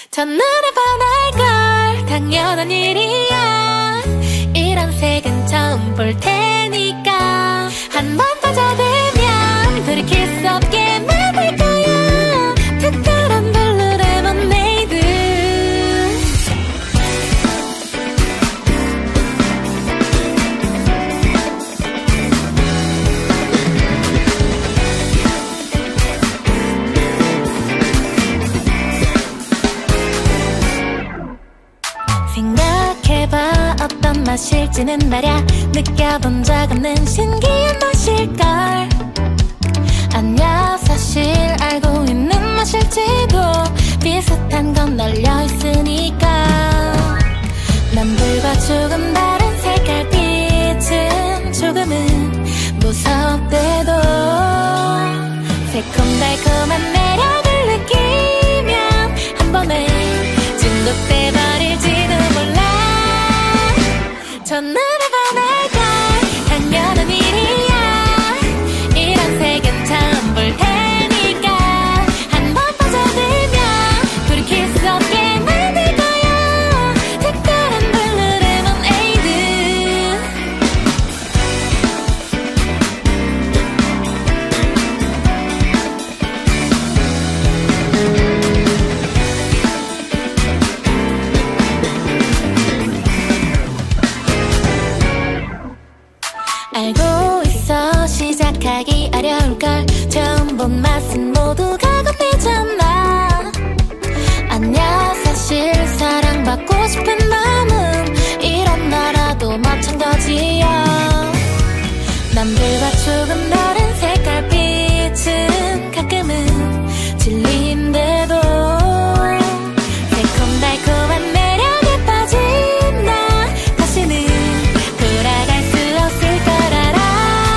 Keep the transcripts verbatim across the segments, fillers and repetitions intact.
첫눈에 반할걸 당연한 일이야. 이런 색은 처음 볼 테니까 한 번 빠져들면 돌이킬 수 없게 만들 거야. 특별한 블루 레모네이드. 생각해봐 어떤 맛일지는 말야. 느껴본 적 없는 신기한 맛일걸. 아냐 사실 알고 있는 맛일지도 비슷한 건 널려 있으니까. 남들과 조금 다른 색깔빛은 조금은 무섭대도 새콤달콤한 매력을 느끼면 한 번에 중독돼 버릴지도 몰라. 첫눈에 반할걸 당연한 일이야. 이런 색은 처음 볼 테니까 한 번 빠져들면 돌이킬 수 없게 만들 거야. 특별한 블루 레모네이드. 알고 있어 시작하기 어려울걸. 처음 본 맛은 모두가 겁내잖아. 아냐 사실 사랑받고 싶은 마음은 이런 나라도 마찬가지야. 남들과 조금 다른 색깔빛은 가끔은 진리인데도 새콤달콤한 매력에 빠진 나 다시는 돌아갈 수 없을 걸 알아.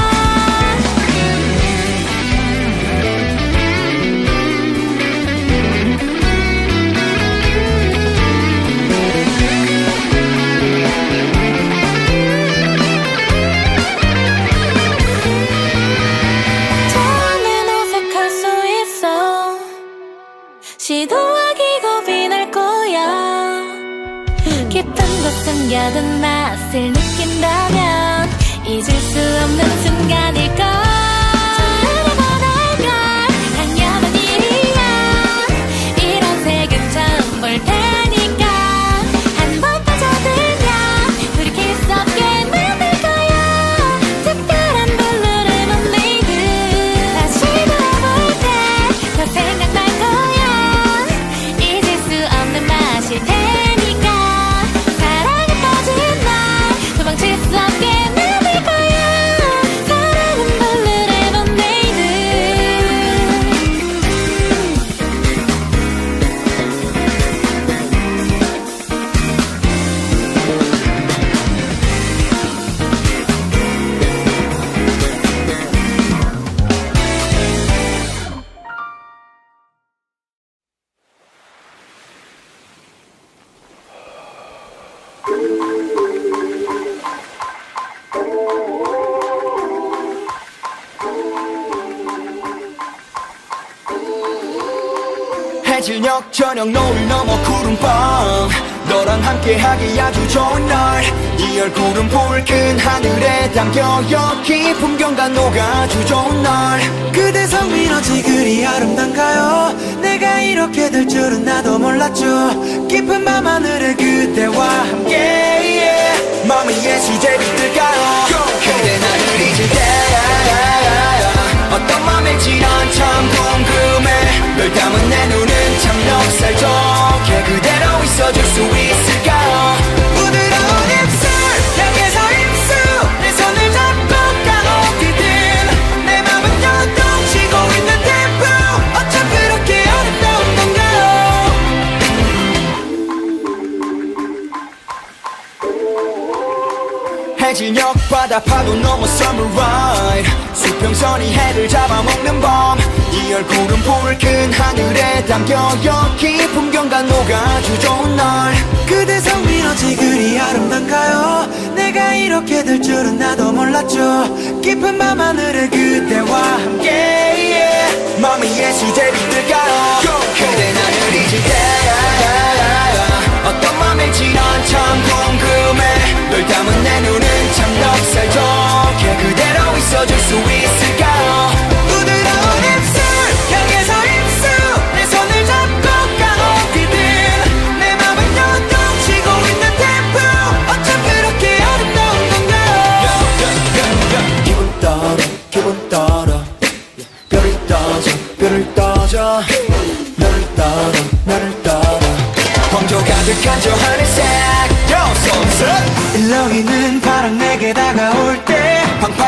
처음엔 어색할 수 있어. 시도하기 겁이 날 거야. 깊은 곳 숨겨둔 맛을 느낀다면 잊을 수 없는 순간일걸. 첫눈에 반할걸 당연한 일이야. 이런 색은 처음 볼 테니까 한 번 빠져들면 돌이킬 수 없게 만들 거야. 특별한 블루 레모네이드. 다시 돌아볼 때 더 생각날 거야. 잊을 수 없는 맛일 테니까 사랑에 빠진 날 도망칠 수 없게 만들 거야. 사랑은 블루 레모네이드. 해질녘 저녁 노을 넘어 구름밤 너랑 함께하기 아주 좋은 날. 이 얼굴은 붉은 하늘에 담겨요. 깊은 경관 녹아주 좋은 날. 그대 성민 어찌 그리 아름단가요. 내가 이렇게 될 줄은 나도 몰랐죠. 깊은 밤하늘에 그대와 함께 yeah. 마음이 예수제 빛들까요. 그대 나를 잊을 때 어떤 맘일지 난 참 궁금해. 널 담은 내 눈은 참 넉살적해. 그대로 있어줄 수 있을까요. 부드러운 입술 향해서 입술 내 손을 잡고 가 어디든 내 맘은 요동치고 있는 템포. 어쩜 그렇게 어렵다운 건가요. 해질녘 바다 파도 넘어 summer ride. 수평선이 해를 잡아먹는 밤. 이 얼굴은 붉은 하늘에 담겨요. 깊은 경관 녹아주 좋은 날. 그대 성민 어찌 그리 아름단가요. 내가 이렇게 될 줄은 나도 몰랐죠. 깊은 밤하늘에 그대와 함께 yeah. 마음이 예수제 빛들까요. 그대 나를 잊을 때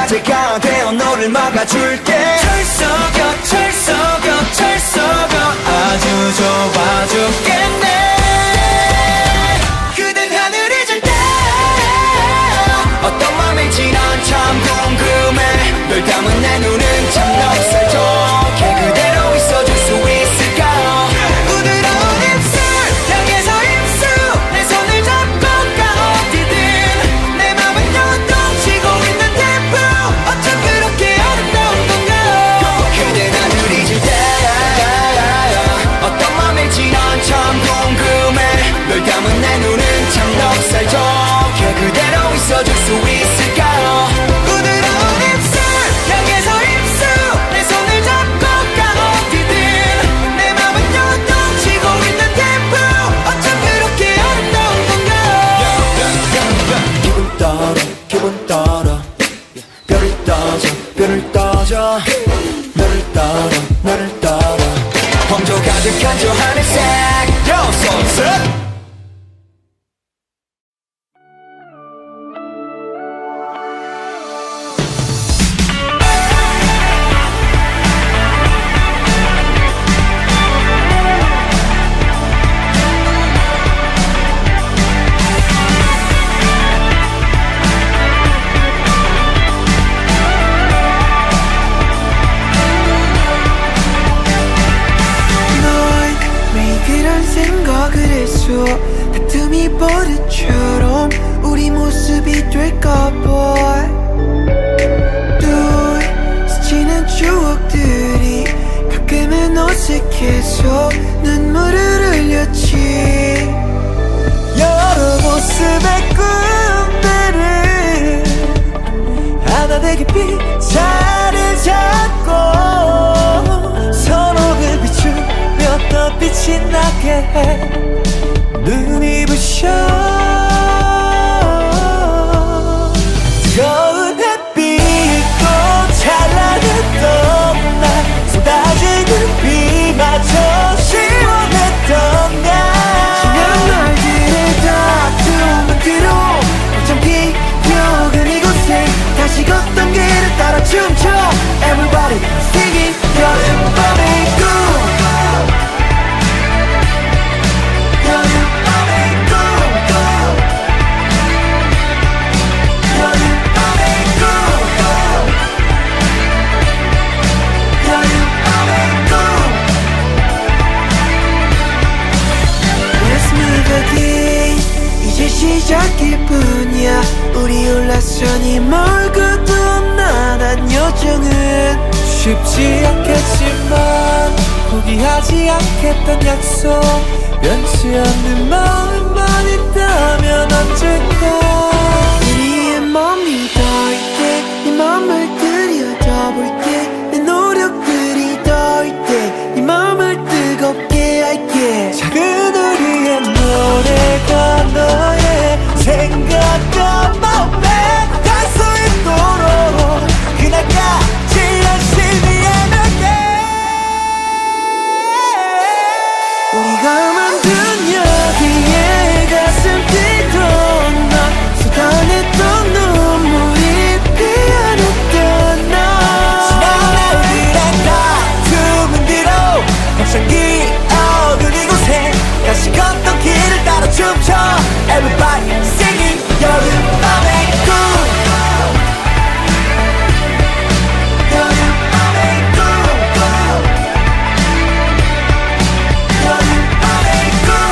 제가 되어 너를 막아줄게. 철석여 철석여 철석여 아주 좋아 죽겠네. 그댄 하늘이 질 때 어떤 맘일지 난 참 궁금해. 널 담은 내 눈은 참 넉살적해. 그대로 있어줄 수 있을까. 부드러운 입술 향해서 입술 내 손을 잡고 가 어디든 내 맘은 요동치고 있는 템포 어쩜 그렇게 아름다운 건가. 그댄 하늘이 질 때 어떤 맘일지 난 참 궁금해. 널 담은 내 눈은 참 넉살적해. 그대로 있어줄 수 있을까. 부드러운 입술 향해서 입술 내 손을 잡고 가 어디든 내 맘은 요동치고 있는 템포 어쩜 그렇게 아름다운 건가. 기분 떨어 기분 떨어 별을 떠져 별을 떠져 너를 따라 너를 따라 황조 가득한 저 하늘색 Yo sunset. 다툼이 버릇처럼 우리 모습이 될까봐 또 스치는 추억들이 가끔은 어색해서 눈물을 흘렸지. 여러 모습의 꿈들을 하나 되게 자리 잡고 서로를 비추며 더 빛이 나게 해. 눈이 부셔 뜨거운 햇빛도 찬란했던 날 쏟아지는 비마저 시원했던 날 지난 날들의 다툼은 뒤로 어쩜 기억은 이곳에 다시 걷던 길을 따라 춤춰 Everybody singing 여름밤의 꿈. 이제 시작일 뿐이야. 우리 올라서니 멀고도 나란 여정은 쉽지 않겠지만 포기하지 않겠단 약속 변치 않는 마음만 있다면 언젠가 우리의 맘이 닿을 때 네 맘을 들여다볼게. 내 노력들이 닿을 때 네 맘을 뜨겁게 할게. 작은 우리의 노래가 너의 생각과 마음에 닿을 수 있도록 그날까지 열심히 해낼게. 우리가 만든 여기에 가슴 뛰던 날 쏟아냈던 눈물이 피어났던 날 지난 날들의 다툼은 뒤로 벅찬 기억은 이곳에 다시 걷던 길을 따라 춤춰 Everybody singing 여름밤의 꿈. 여름밤의 꿈. 여름밤의 꿈.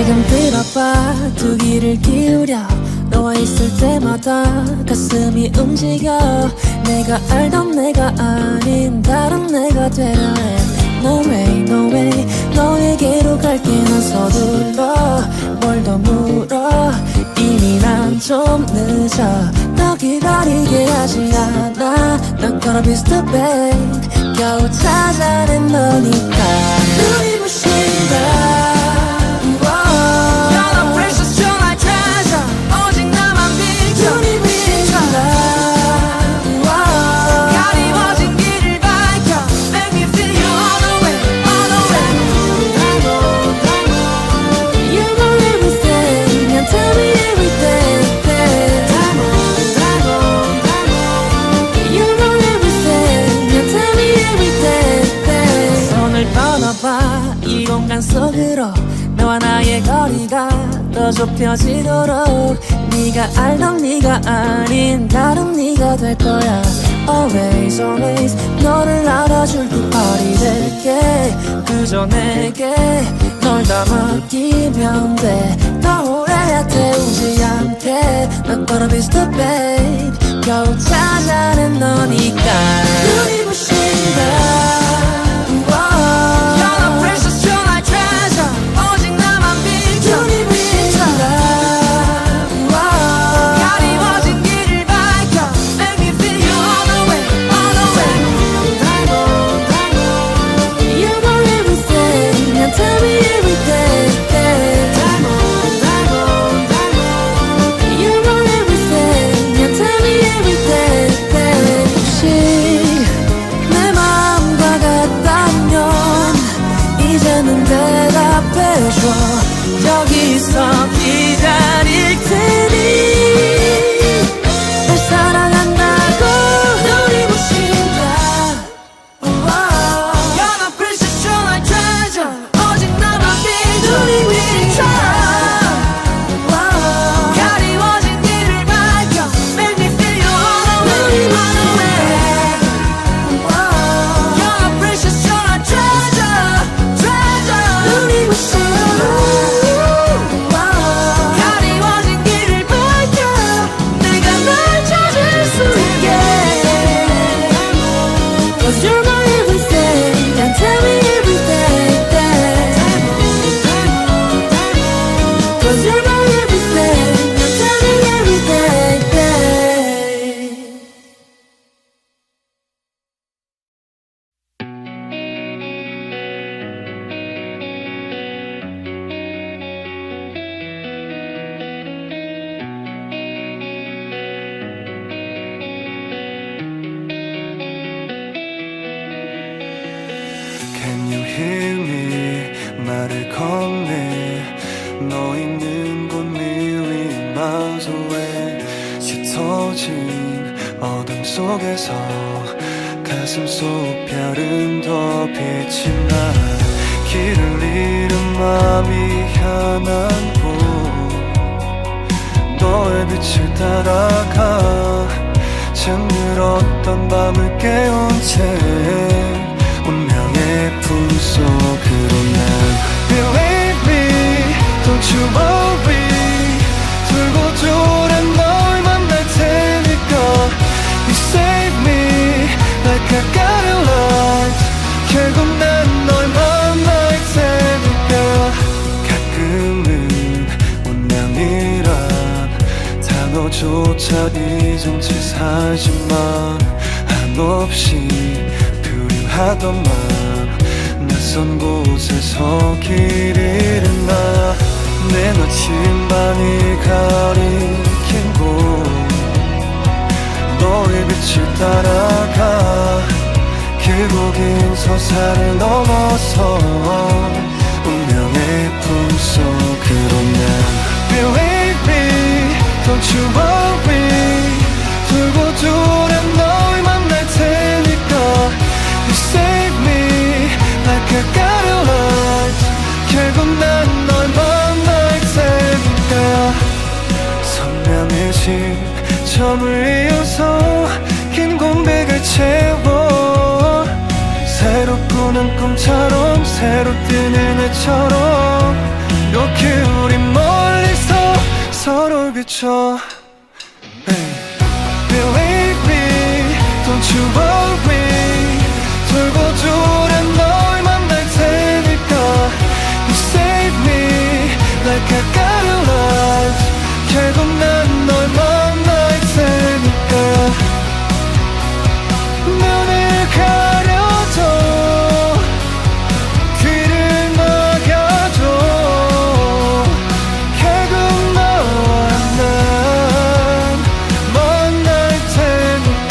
지금 들어봐 두 귀를 기울여 너와 있을 때마다 가슴이 움직여 내가 알던 내가 아닌 다른 내가 되려 해 No way, no way 너에게로 갈게 난 서둘러 뭘 더 물어 이미 난 좀 늦어 더 기다리게 하지 않아 난 gonna be stupid 겨우 찾아낸 너니까 눈이 부신다 이 공간 속으로 너와 나의 거리가 더 좁혀지도록 네가 알던 네가 아닌 다른 네가 될 거야 Always always 너를 알아줄 그 party 될게 그저 내게 널 다 맡기면 돼 더 오래 태우지 않게 난 gonna be stupid 겨우 찾아낸 너니까 눈이 부신다 여기서 기다릴 테니 널 사랑한다고 눈이 부신다 You're my precious, you're my treasure 오직 나만 믿어 눈이 부신다 가리워진 길을 밝혀 Make me feel all the way all the way You're my precious, you're my treasure treasure 눈이 부신다 Can you hear me? 말을 건네 너 있는 곳 million miles away 짙어진 어둠 속에서 가슴 속 별은 더 빛이 나 길을 잃은 마음이 향한 곳 너의 빛을 따라가 잠들었던 밤을 깨운 채 운명의 품속으로 난 Believe me, don't you worry 돌고 돌아 널 만날 테니까 You save me like I got a life 결국 난 널 만날 테니까 가끔은 운명이란 단어조차 잊은 채 살지만 한없이 하던 맘 낯선 곳에서 길 잃은 나 내 나침반이 가리킨 곳 너의 빛을 따라가 길고 긴 서산을 넘어서 운명의 품속으로 난 Believe me, don't you worry 돌고 돌아 널 만날 테니까 You save me like I got a life 결국 난 널 만날 테니까 선명해진 점을 이어서 긴 공백을 채워 새로 꾸는 꿈처럼 새로 뜨는 해처럼 이렇게 비춰 hey. Believe me, don't you worry 돌고 돌아 널 만날 테니까 You save me like I got a life 결국 난 널 만날 테니까 눈을 가려줘 귀를 막아줘 결국 너와 난 만날 테니까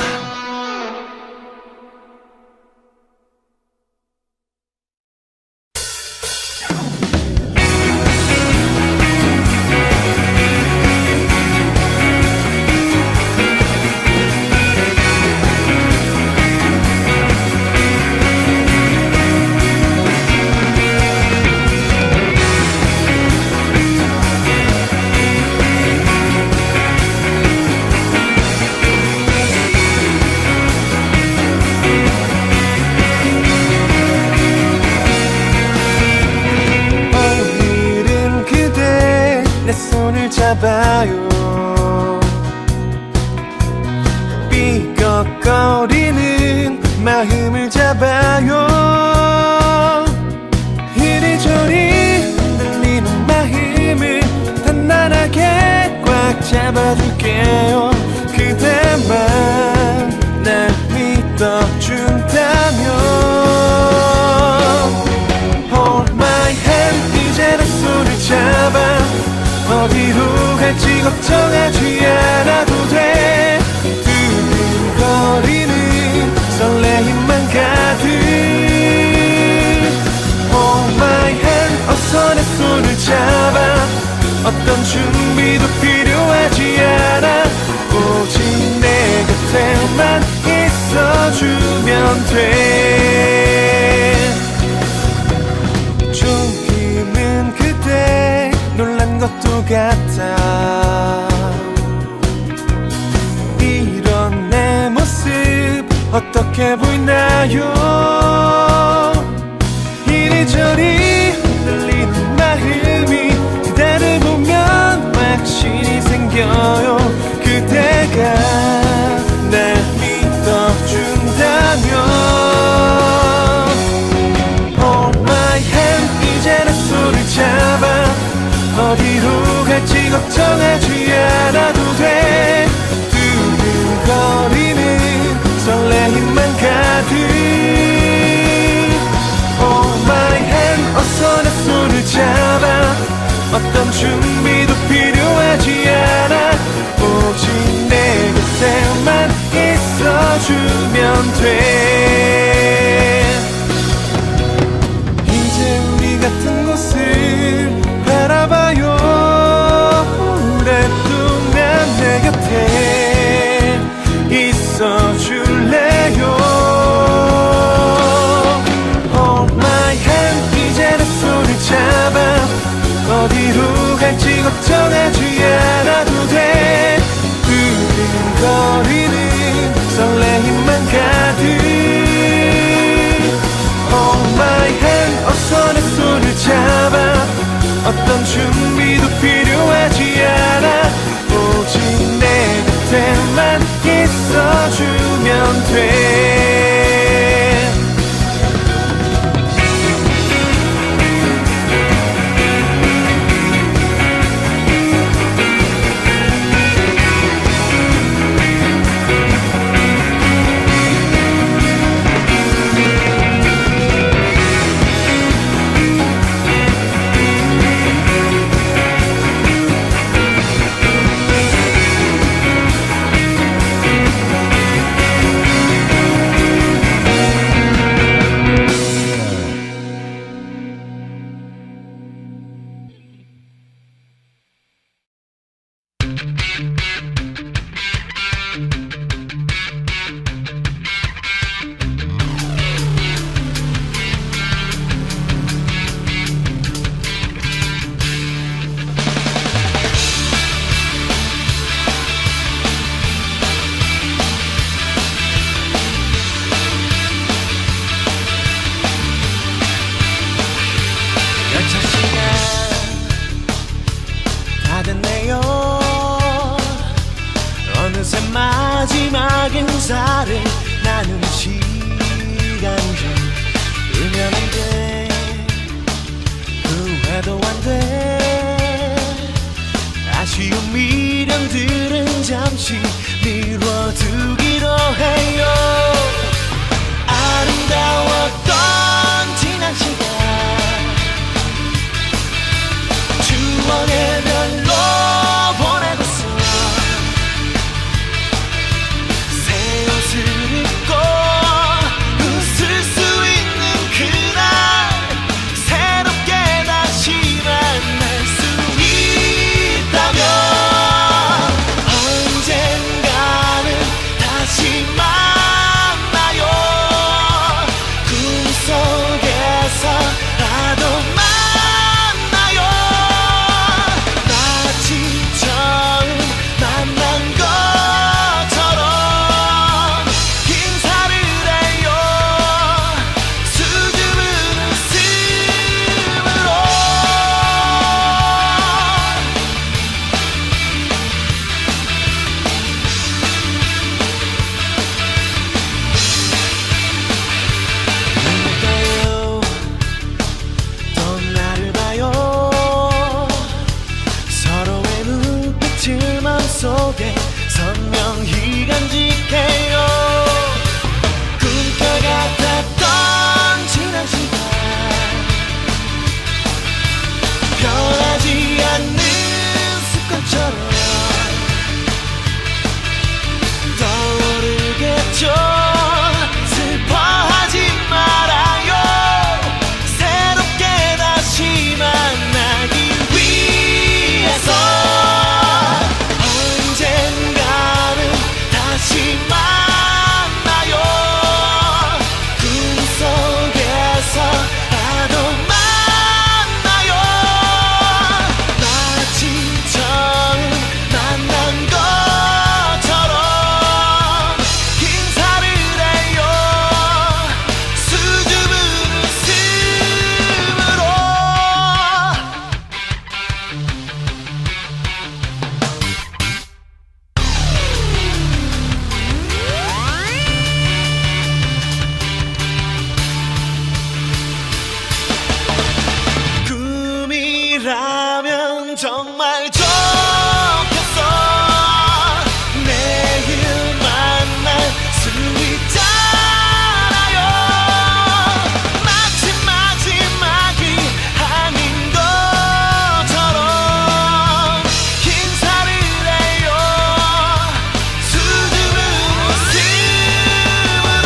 오늘은 그대 내 손을 잡아요 삐걱거리는 마음을 잡아요 이리저리 흔들리는 마음을 단단하게 꽉 잡아줄게요 그대만 날 믿어준다면 Hold my hand 이제 내 손을 잡아 어디로 갈지 걱정하지 않아도 돼 두근거리는 설레임만 가득 Hold my hand 어서 내 손을 잡아 어떤 준비도 필요하지 않아 오직 내 곁에만 있어주면 돼 조금은 그대 놀란 것도 같아 이런 내 모습 어떻게 보이나요 이리저리 흔들리는 마음이 그대를 보면 확신이 생겨요 그대가 날 믿어준다면 Hold my hand 이제 내 손을 잡아 어디로 갈지 걱정하지 않아도 돼 두근거리는 설레임만 가득 Oh my hand 어서 내 손을 잡아 어떤 준비도 필요하지 않아 오직 내 곁에만 있어주면 돼 이제 우리 같은 곳을 바라봐요 오랫동안 내 곁에 있어줄래요 Hold my hand 이제 내 손을 잡아 어디로 갈지 걱정하지 않아도 돼 두근거리는 설레임만 가득 Hold my hand 어서 내 손을 잡아 어떤 준비도 필요하지 않아 오직 내 곁에만 있어주면 돼 마지막 인사를 나눈 시간 좀 으면 안 돼. 후회도 안 돼. 아쉬운 미련들은 잠시 미뤄두기로 해요. 아름다웠던 지난 시간 추억의 별로 보내고서 새 옷을 입고 웃을 수 있는 그날 새롭게 다시 만날 수 있다면 언젠가는 다시 만나요. 꿈속에서라도 만나요. 마치 처음 만난 것처럼 인사를 해요. 수줍은 웃음으로. 누굴까요? 또 나를 봐요. 서로의 눈빛을 마음속에 선명히 간직해요. 꿈꿔 같았던 지난 시간 변하지 않는 습관처럼 떠오르겠죠. 슬퍼하지 말아요. 새롭게 다시 만나기 위해서 언젠가는 다시 만나요. 꿈속에서라도 만나요. 마치 처음 만난 것처럼 인사를 해요. 수줍은 웃음으로. 꿈이라면 정말 좋겠어. 내일 만날 수 있잖아요. 마치 마지막이 아닌 것처럼 인사를 해요. 수줍은 웃음으로.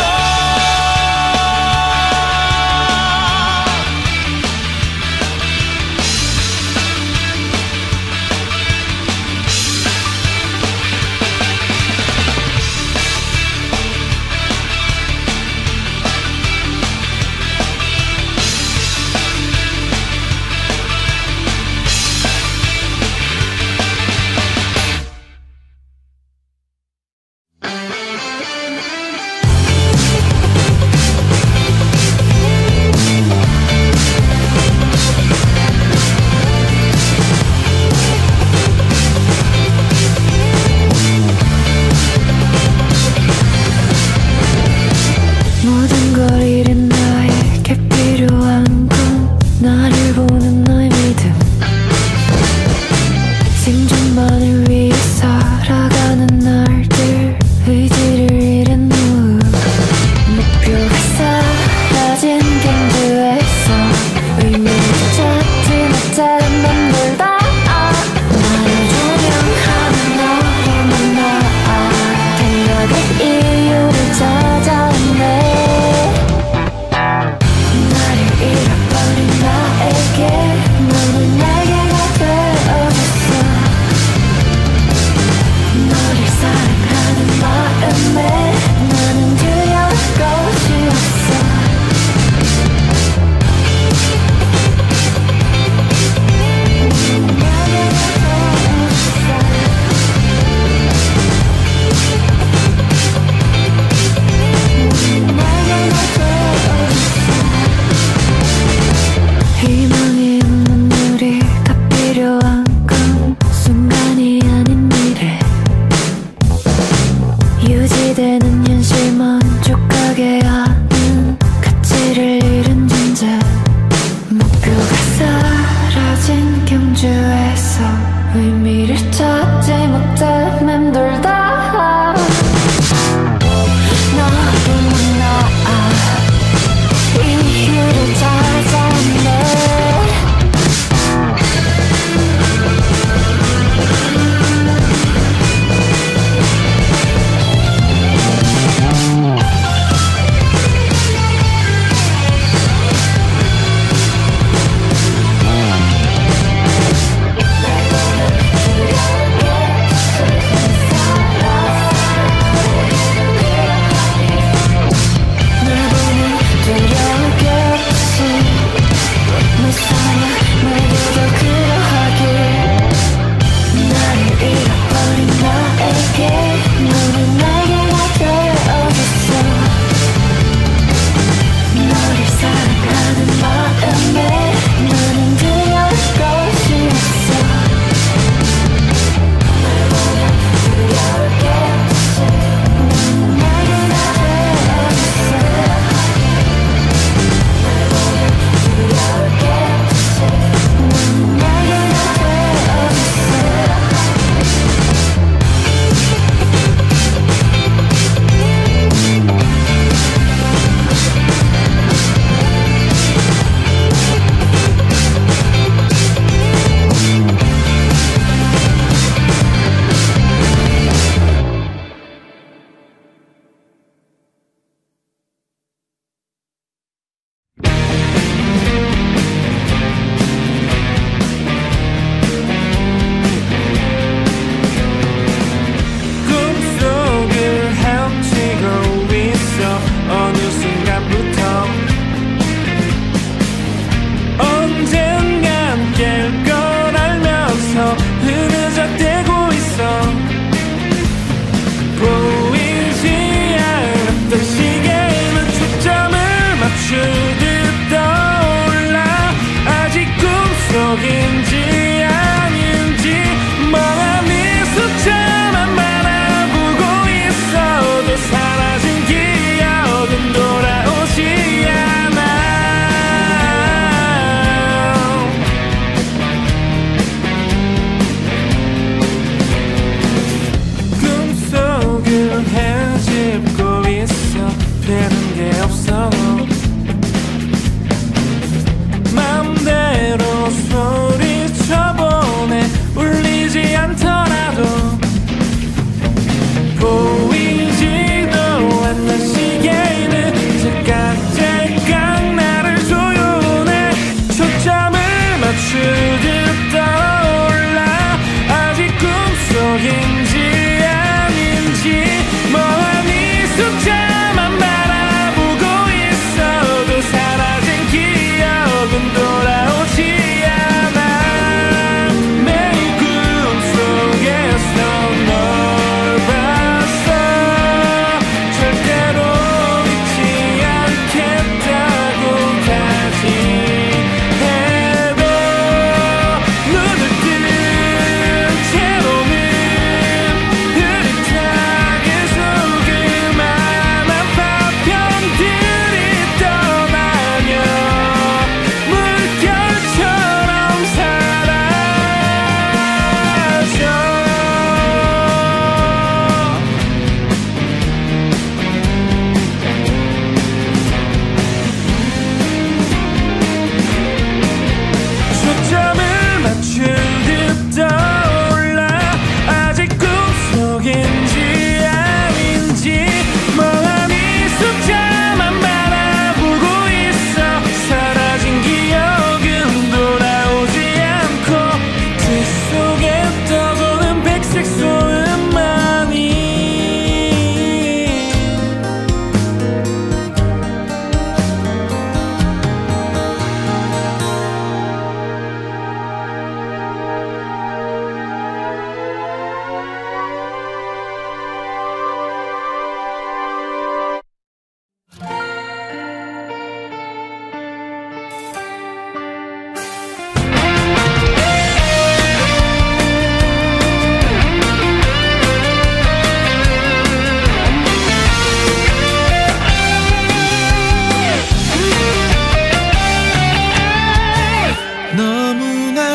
의미를 찾지 못해 맴돌다 너를 나 이유를 찾아내 맘대로 소리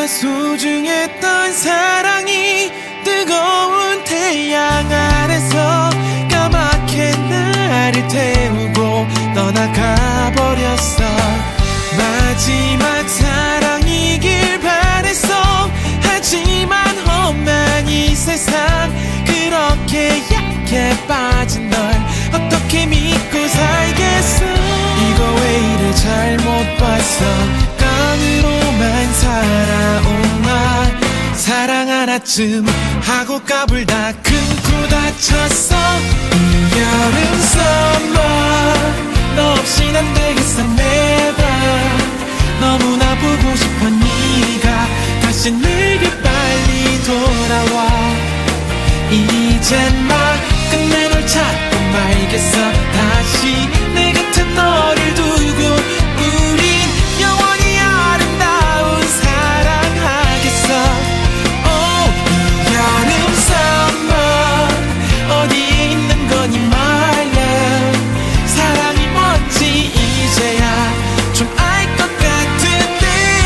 소중했던 사랑이 뜨거운 태양 아래서 까맣게 나를 태우고 떠나가 버렸어. 마지막 사랑이길 바랬어. 하지만 험한 이 세상 그렇게 얇게 빠진 널 어떻게 믿고 살겠어. 이거 왜 이래 잘못 봤어. 깡으로만 살아온 나 사랑 하나쯤 하고 까불다 끊고 다쳤어. 이 여름 summer 너 없인 안 되겠어 never. 너무나 보고 싶어 네가 다시 내게 빨리 돌아와. 이젠 막 끝내 널 찾고 말겠어. 다시 내 곁에 너를 두고 우린 영원히 아름다운 사랑하겠어. Oh, 이 여름 summer 어디에 있는 거니 my love. 사랑이 뭔지 이제야 좀 알 것 같은데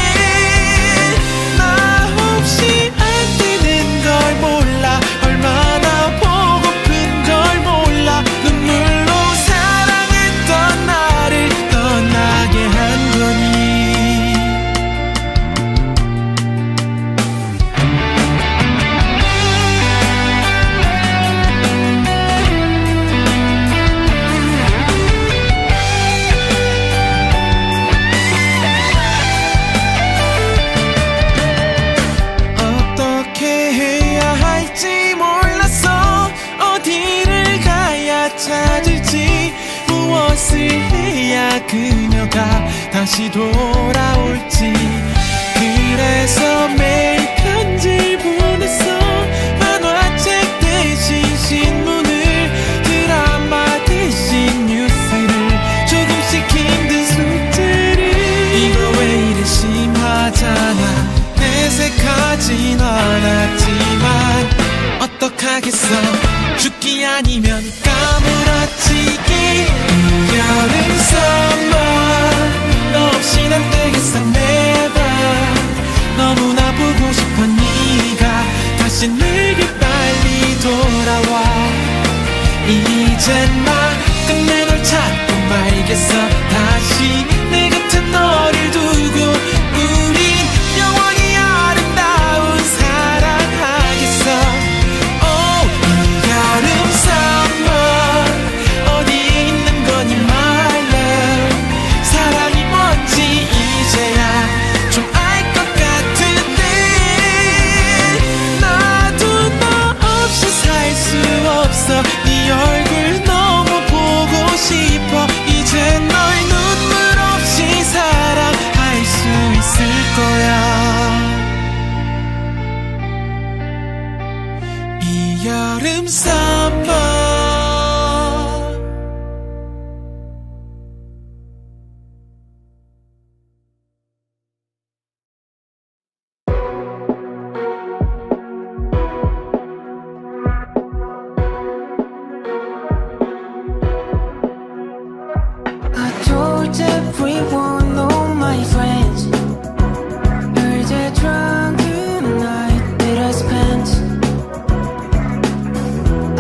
나 없이 안 되는 걸 몰라. 얼마나 보고픈 걸 몰라. 눈물로 사랑했던 나를 떠나게 한 거니. 어떻게 해야 할지 몰랐어. 어디를 가야 찾을지 무엇을 해야 그녀가 다시 돌아올지. 그래서 매일 편지를 보냈어. 만화책 대신 신문을 드라마 대신 뉴스를 조금씩 힘든 숙제를. 이거 왜 이래 심하잖아. 내색하진 않았지만 어떡하겠어. 죽기 아니면 까무러치기. 여름 summer 너 없인 안 되겠어 never. 너무나 보고 싶어 네가 다시 내게 빨리 돌아와. 이젠 막 끝내 널 찾고 말겠어. 다시 내 곁에 너를 두고 우린 영원히 아름다운 사랑하겠어. Oh, 이 여름 summer 어디에 있는 거니 my love. 사랑이 뭔지 이제야 좀 알 것 같은데 나도 너 없이 살 수 없어. 네 얼굴 너무 보고 싶어. 이제 널 눈물 없이 사랑할 수 있을 거야. 이 여름 summer I told everyone, all my friends, heard that drunken night that I spent.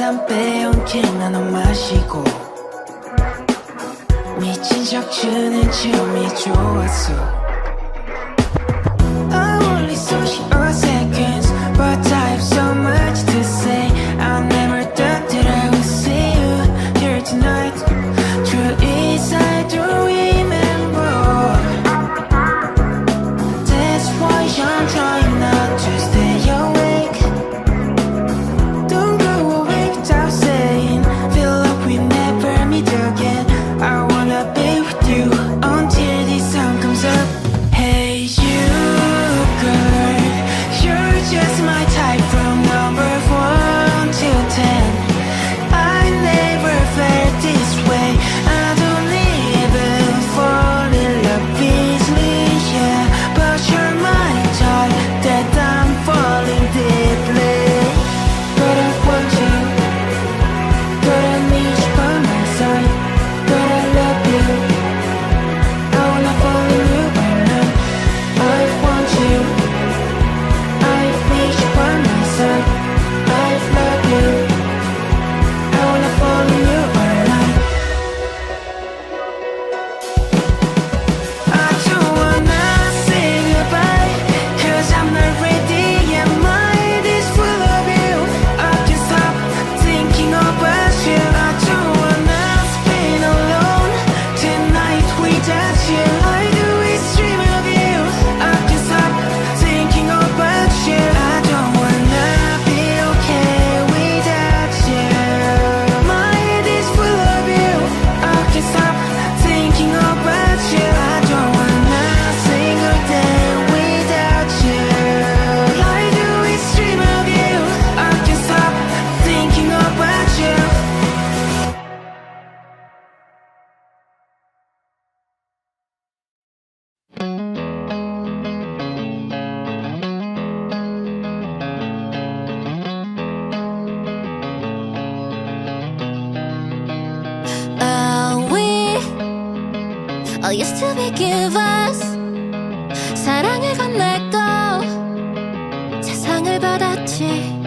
담 빼온 캔 나눠 마시고 미친 척 주는 춤이 좋았어. I only saw you for seconds, but I have so much to say. I never thought that I would see you here tonight. True is I don't remember. That's why I'm trying not to stay awake. Don't go away without saying, feel like we never meet again. I wanna be with you until the sun comes up. Hey you girl, you're just my type from number one to ten. I never felt this way. I don't even fall in love easily, yeah. But you're my type that I'm falling deeply. But I want you, but I need you by my side. But I love you, I wanna fall in you right now. I want you, I need you by my side. I love you, I wanna fall in you right now. I don't wanna say goodbye, cause I'm not ready and my mind is full of you. I can't stop thinking about you. I don't wanna spend alone tonight without you. I do is dream of you. I can't stop thinking about you. I don't wanna be okay without you. My head is full of you. I can't stop thinking about you. I don't wanna single day without you. I do is dream of you. I can't stop thinking about you. Uh, we all used to be givers. 사랑을 건넸고 세상을 받았지.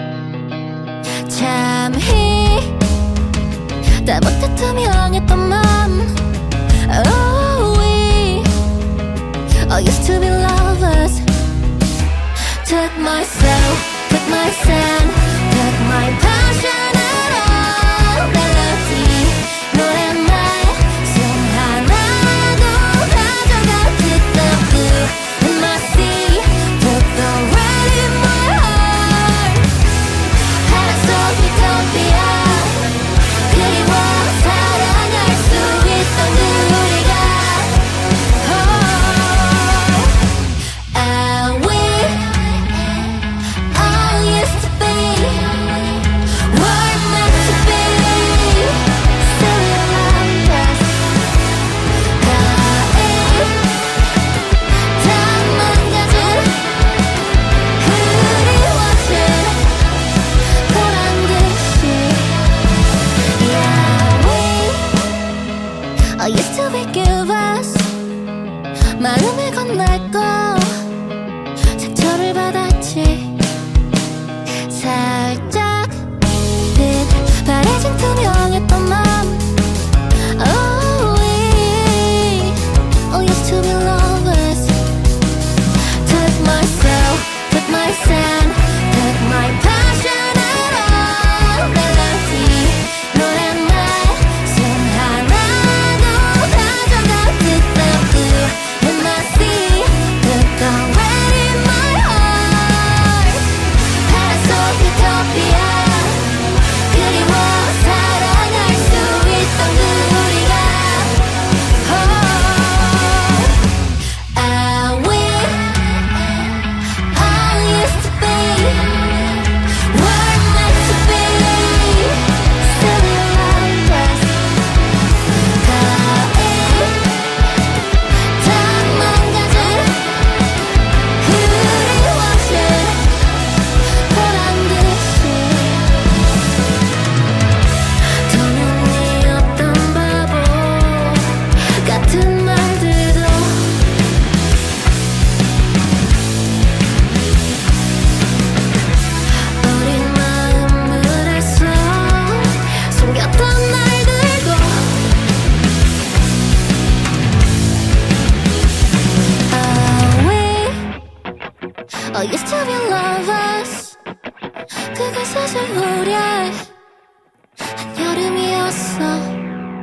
참히 다 못해 투명했던 맘. Oh, we all used to be lovers. Took myself, took my sand, took my passion and all melody. 노랫말 송 하나도 가져가지. The blue in my sea, took the red in my heart. 하나도 utopia. 그리워 사랑할 수 있던 우리가. Oh, and we all used to be 내가 사실 우려 한여름이었어.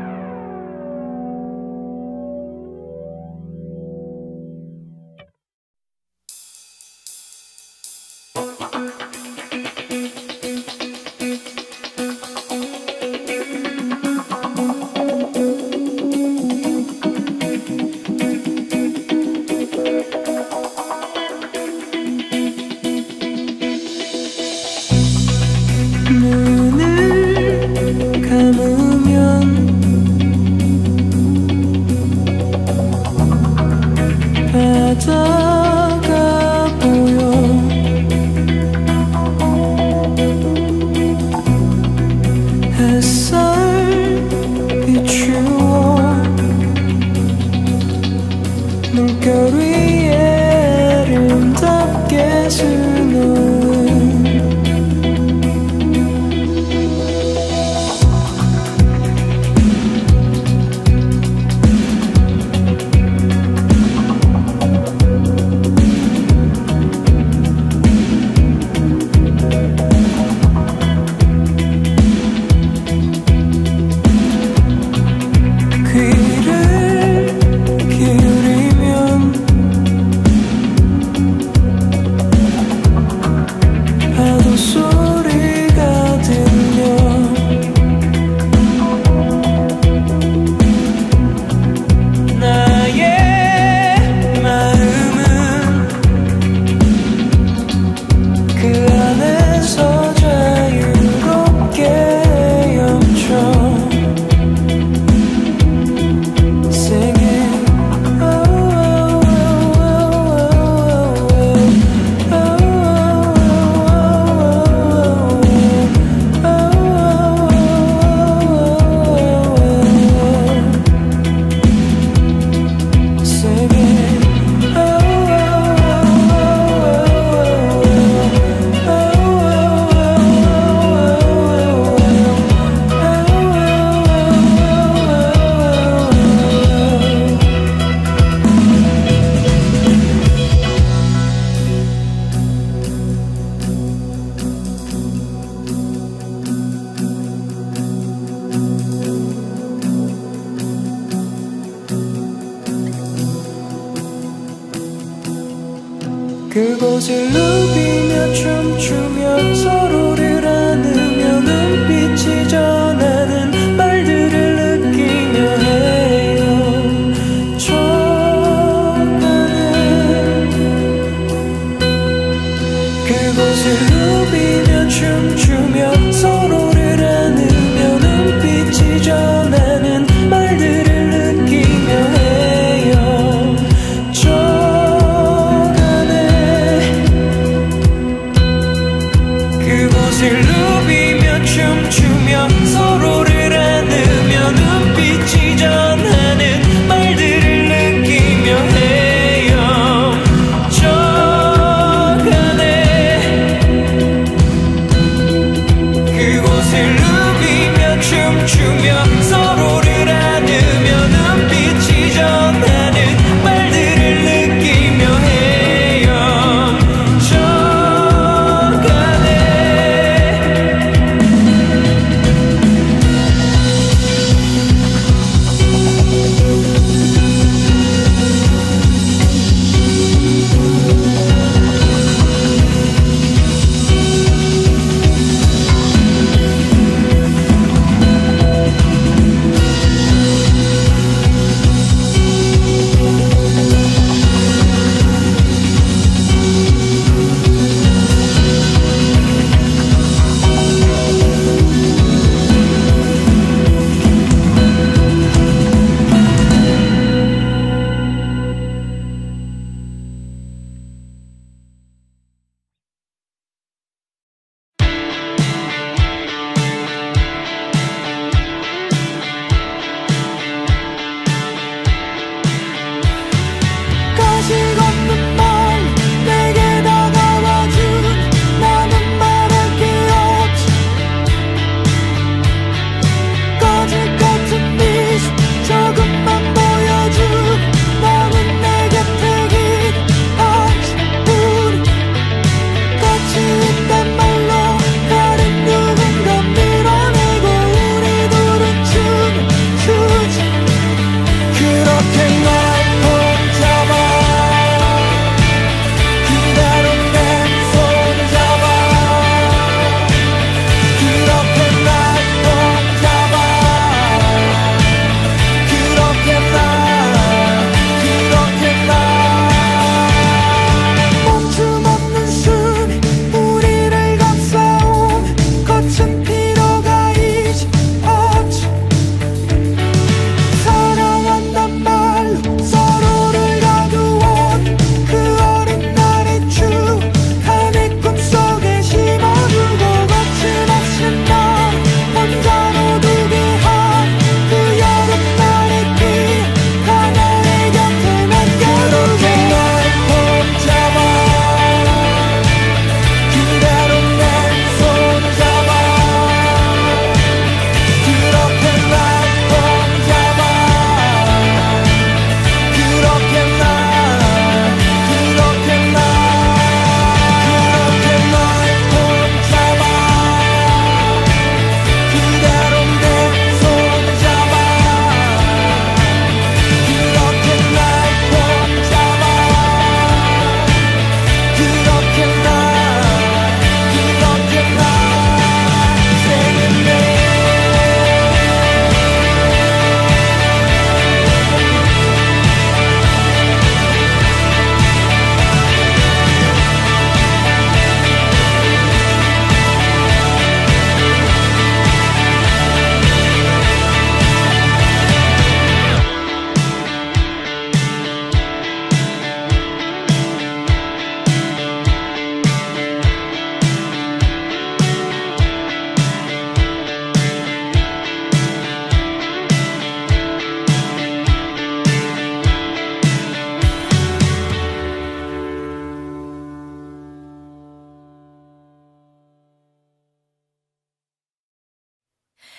그곳을 누비며 춤추며 서로를 안으며 눈빛이 전하는 말들을 느끼며 헤어져가는 그곳을 누비며 춤추며 서로를 안으며 눈빛이 전하는 말들을 느끼며 헤어져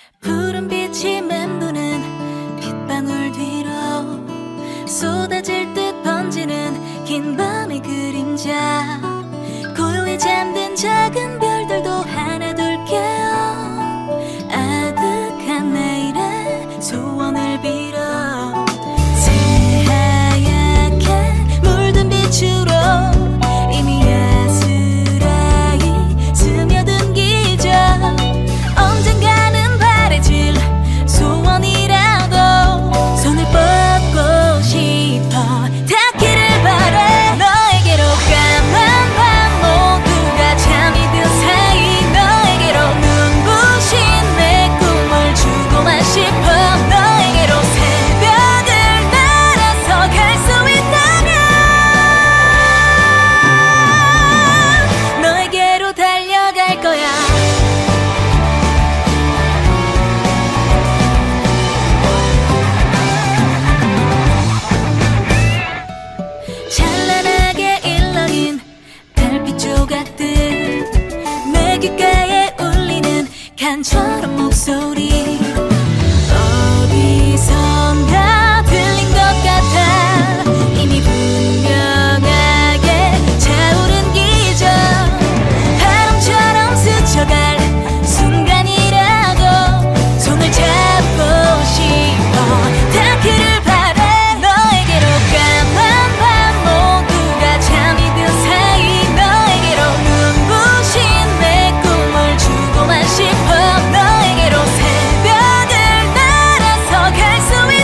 푸른 빛이 맴도는 빗방울 뒤로 쏟아질 듯 번지는 긴 밤의 그림자 고요히 잠든 작은 별들도 하나둘 깨어 아득한 내일의 소원을 빌어 새하얗게 물든 빛으로 이미 야스라이 스며든 기적 언젠가는 바래질 소원이라도 손을 뻗고 싶어 닿기를 바래 너에게로 까만 밤 모두가 잠이 든 사이 너에게로 눈부신 내 꿈을 주고만 싶어 너에게로 새벽을 날아서 갈 수 있다면 너에게로 달려갈 거야 찬란하게 일렁인 달빛 조각들 내 귓가에 울리는 간처럼 목소리 어디선가 들린 것 같아 이미 분명하게 차오른 기적 바람처럼 스쳐갈 순간이라도 손을 잡고 싶어 닿기를 바래 너에게로 까만 밤 모두가 잠이 든 사이 너에게로 눈부신 내 꿈을 주고만 싶어 너에게로 새벽을 날아서 갈 수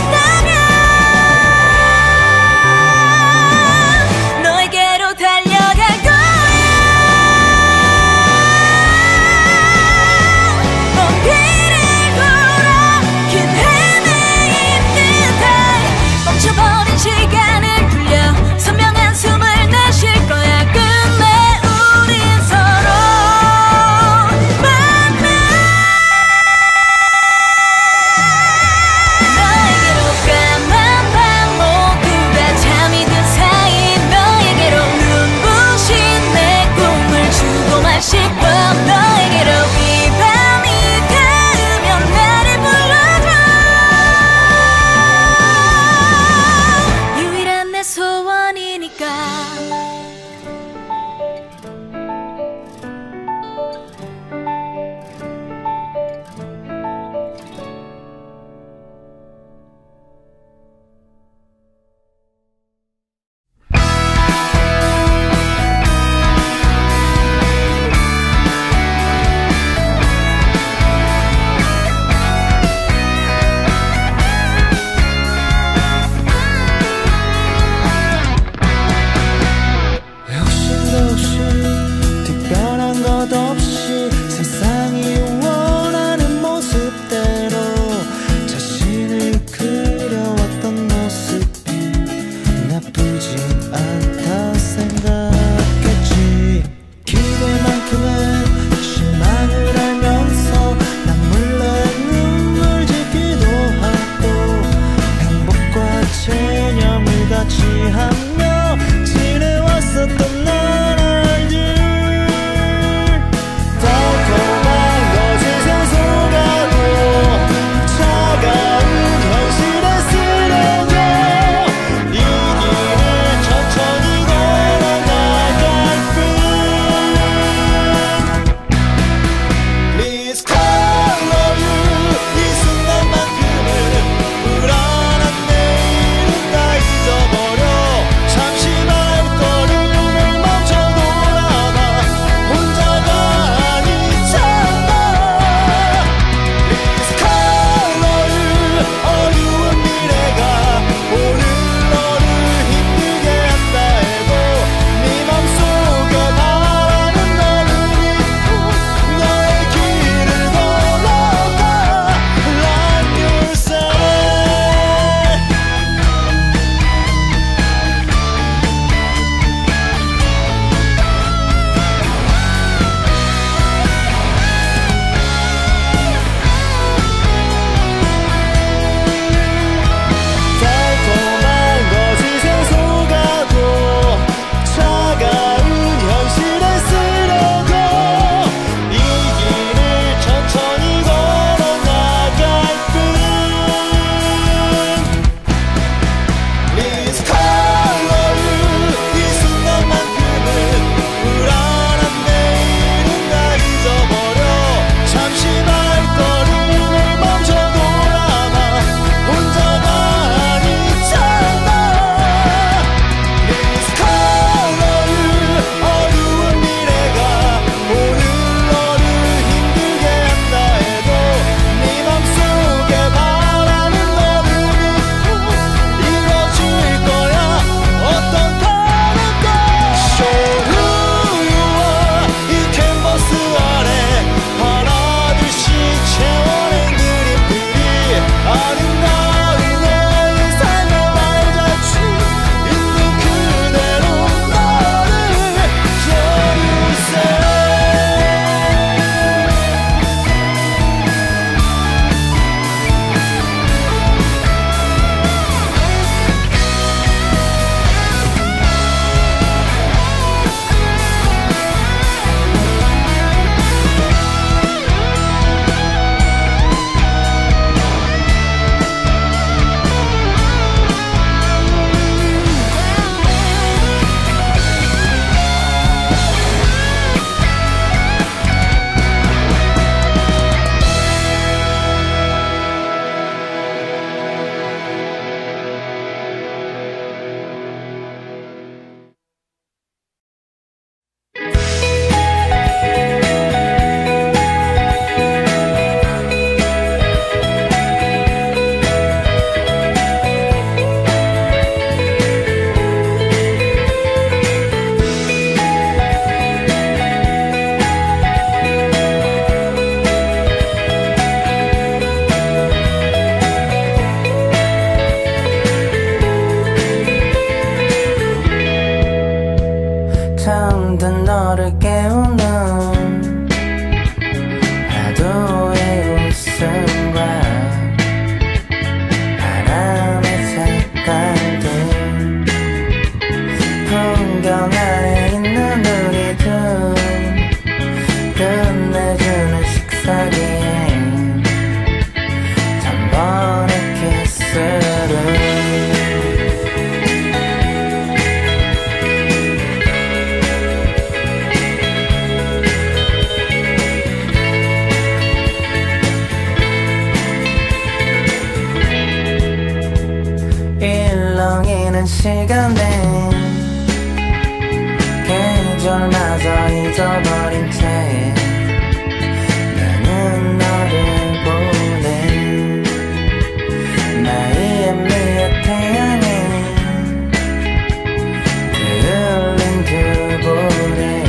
지나는 시간에 계절마저 잊어버린 채 나는 너를 보내. 나의 미의 태양에 그을린 두 볼에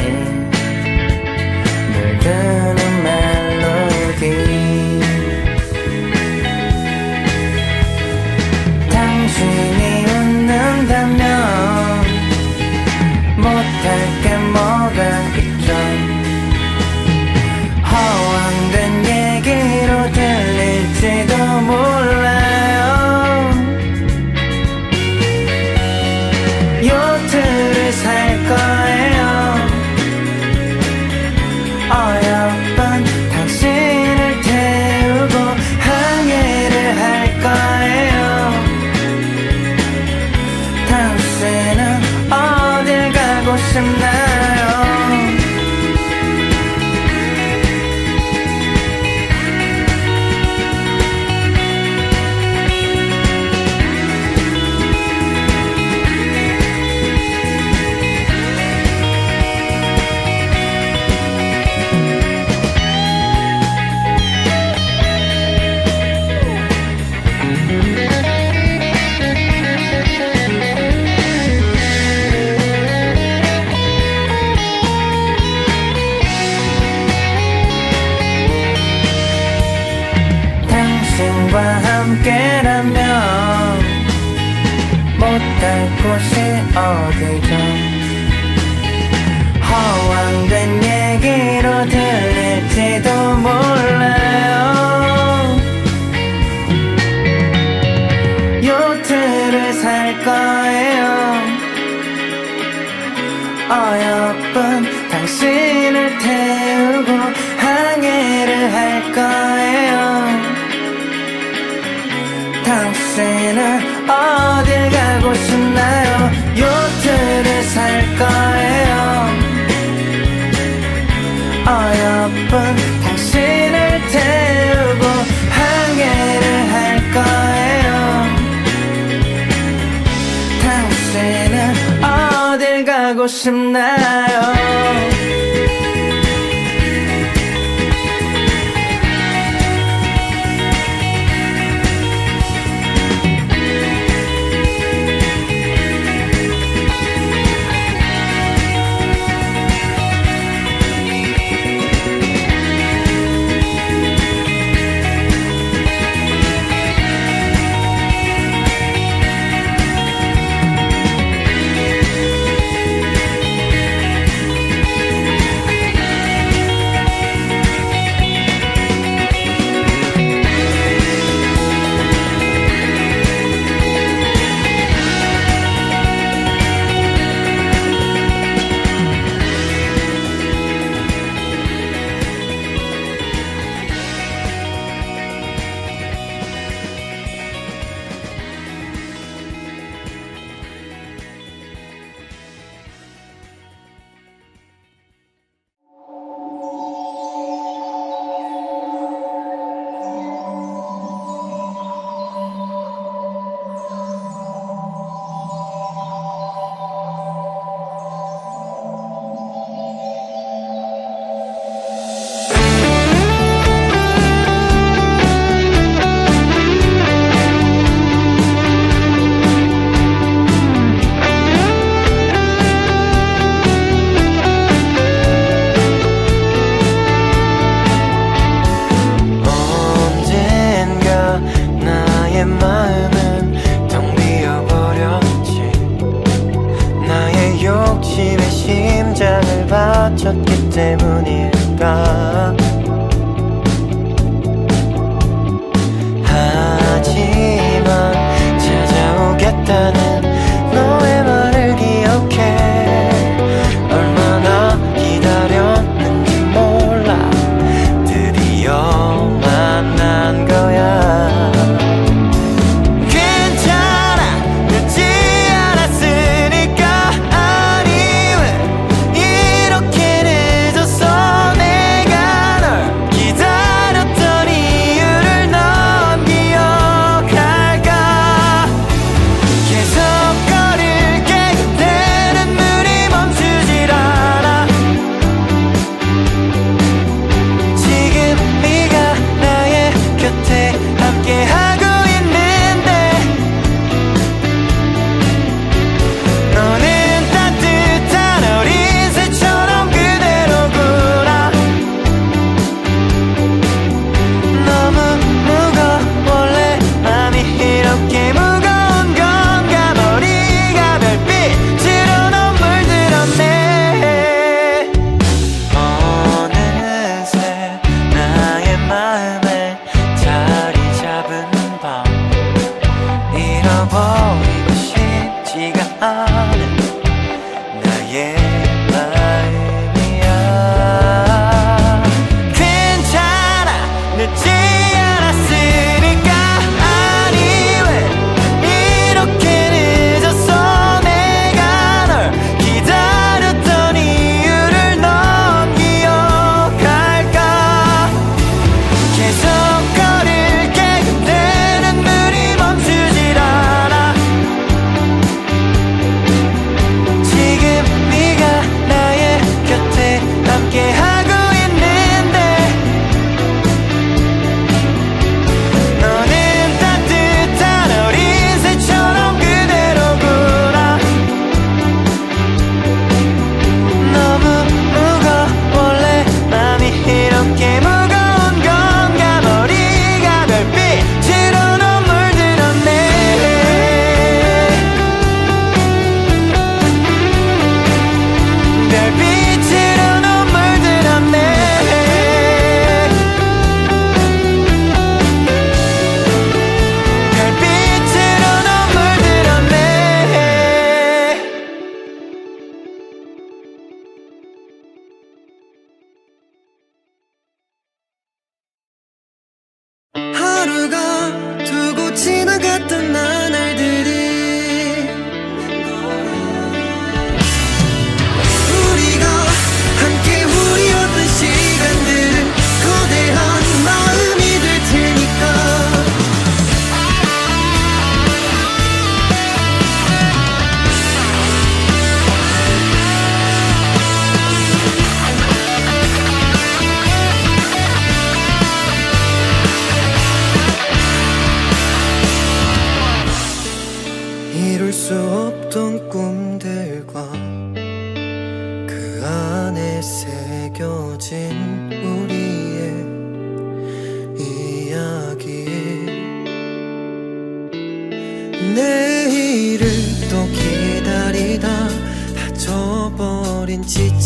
물드는 멜로디. 당신이 웃는다면 못할 게 뭐가 있죠. 허황된 얘기로 들릴지도 몰라요. 요트를 살 거예요. 어여쁜 당신을 태우고 항해를 할 거예요. 당신은 어딜 가고 싶나요? 당신과 함께라면 못갈 곳이 어디죠. 허황된 얘기로 들릴지도 몰라요. 요트를 살 거예요. 어여쁜 당신을 태우고 항해를 할 거예요. 당신은 어딜 가고 싶나요? 요트를 살 거예요. 어여쁜 당신을 태우고 항해를 할 거예요. 당신은 어딜 가고 싶나요?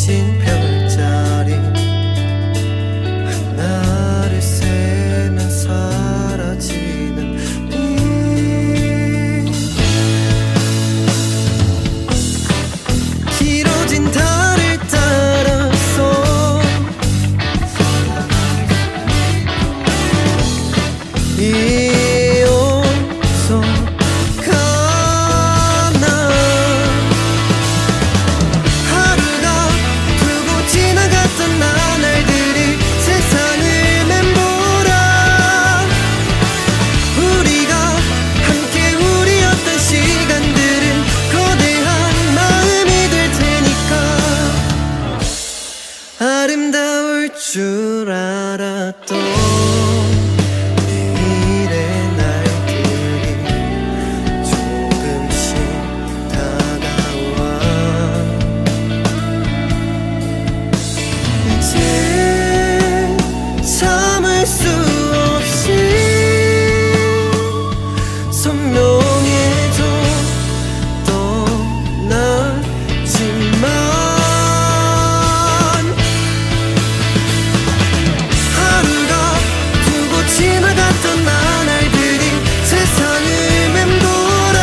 진 별자리 하나를 세면 사라지는 빛 길어진 달을 따라서 이어서 가나 하루가 두고 지나갔던 나날들이 세상을 맴돌아 우리가 함께 우리였던 시간들은 거대한 마음이 될 테니까 아름다울 줄 알았던 내일의 날들이 조금씩 다가와 이제 참을 수 없이 선명해져 떠나지만 하루가 두고 지나갔던 나날들이 세상을 맴돌아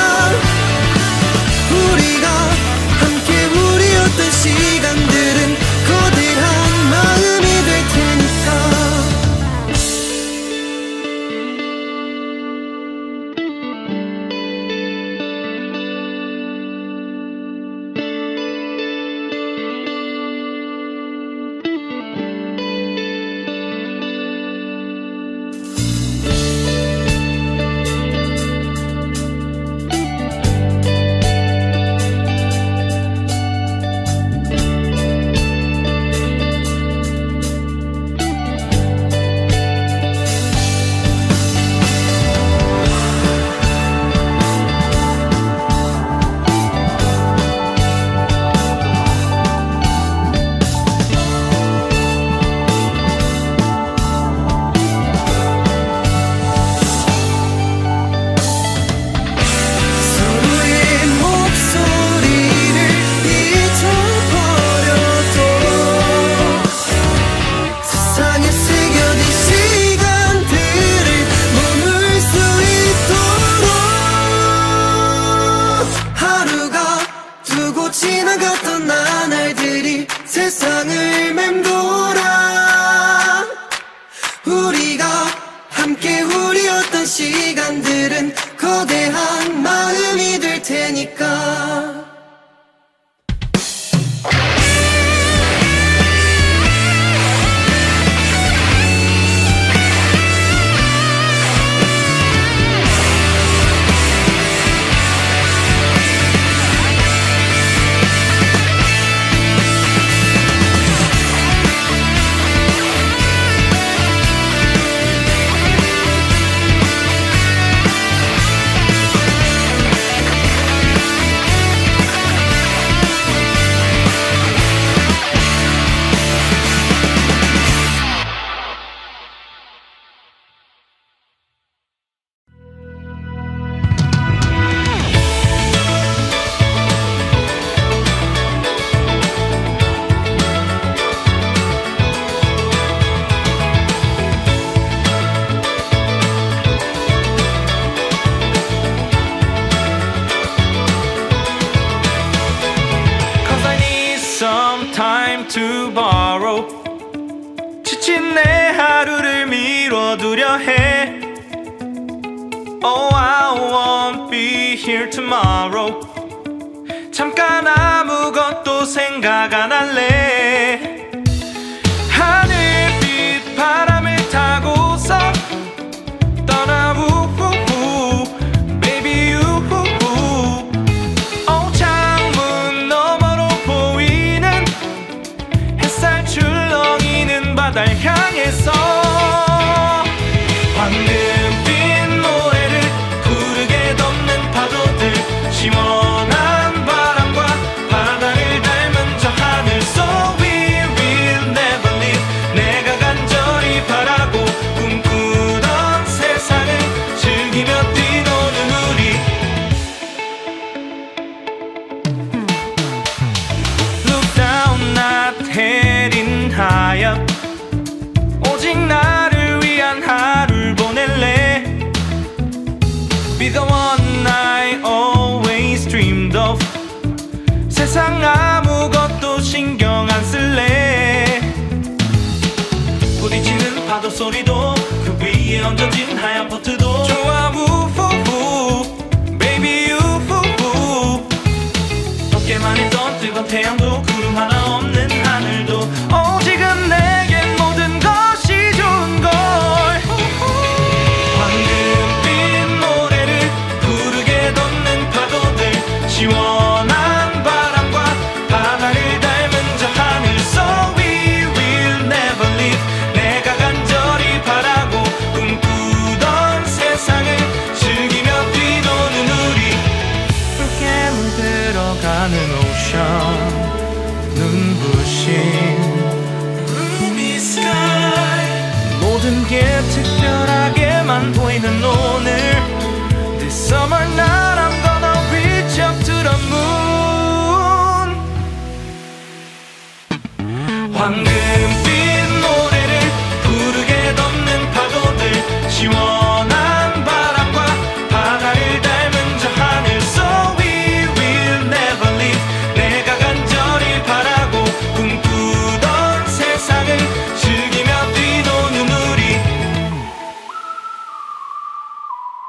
우리가 함께 우리였던 시간들은 거대한 마음이 될 테니까 서로의 목소리를 잊어버려도 세상에 새겨진 시간들을 머물 수 있도록 하루가 두고 지나갔던 나날들이 세상을 맴돌아 우리가 함께 우리였던 시간들은 거대한 마음이 될 테니까 Cause I need some time to borrow 지친 내 하루를 미뤄두려 해 Oh I won't be here tomorrow 잠깐 아무것도 생각 안 할래 하늘빛 바람을 타고서 떠나 우후후 Baby you Oh 창문 너머로 보이는 햇살 출렁이는 바다를 향해서 황금빛 노래를 부르게 덮는 파도들 시원한 바람과 바다를 닮은 저 하늘 속 위로 위에 얹어진 하얀 포트도 좋아 우후후 baby 우후후 덥게만 했던 뜨거운 태양도 구름 하나 없는 하늘도 오직은 내겐 모든 것이 좋은 걸 황금빛 노래를 부르게 덮는 파도들 시원한 바람과 바다를 닮은 저 하늘 So we will never leave 내가 간절히 바라고 꿈꾸던 세상을 즐기며 뛰노는 우리 붉게 물들어가는 오션 눈부신 Ruby sky 모든 게 특별하게만 보이는 오늘 This summer night I'm gonna reach up to the moon 황금빛 노래를 부르게 덮는 파도들 시원한 바람과 바다를 닮은 저 하늘 So we will never leave 내가 간절히 바라고 꿈꾸던 세상을 즐기며 뛰노는 우리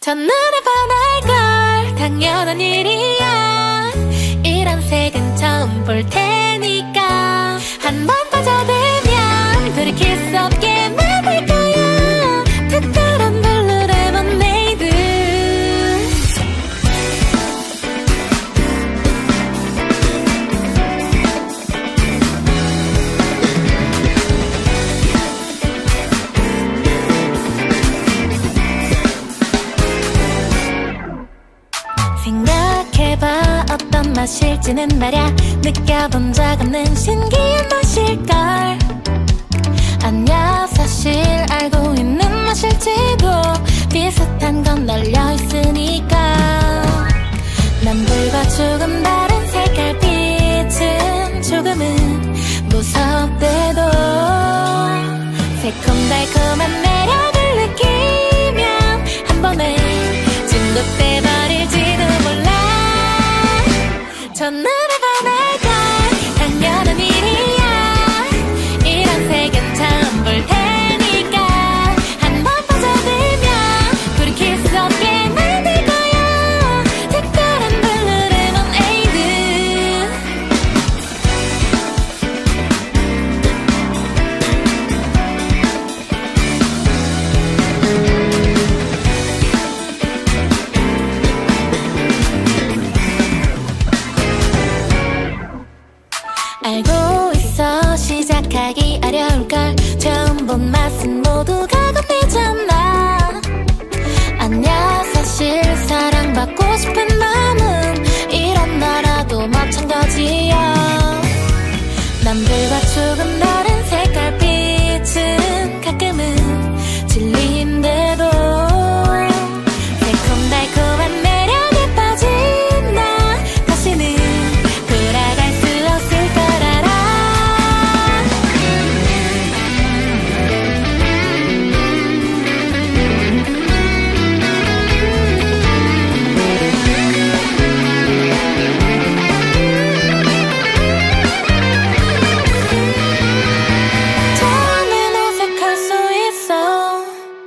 첫눈에 반할 걸 당연한 일이야. 이런 색은 처음 볼 테니까 한 번 빠져들면 돌이킬 수 없게 만들 거야. 특별한 블루 레모네이드. 생각해봐 어떤 맛일지는 말야. 느껴본 적 없는 신기한 맛일걸. 아냐 사실 알고 있는 맛일지도 비슷한 건 널려 있으니까. 남들과 조금 다른 색깔빛은 조금은 무섭대도 새콤달콤한 매력을 느끼면 한 번에 중독돼버릴지도 몰라. 첫눈에 반할 걸 당연한 일이야. 이런 색은 처음 볼 테니까 한 번 빠져들면 돌이킬 수 없게 만들 거야. 특별한 블루 레모네이드. 알고 있어 시작하기 어려울걸. 처음 본 맛은 모두가 겁내잖아. 아냐 사실 사랑받고 싶은 마음은 이런 나라도 마찬가지야. 남들과 조금 다른 색깔빛은 가끔은 질린데도 새콤달콤한 매력에 빠진 나 다시는 돌아갈 수 없을 걸 알아. 처음엔 어색할 수 있어.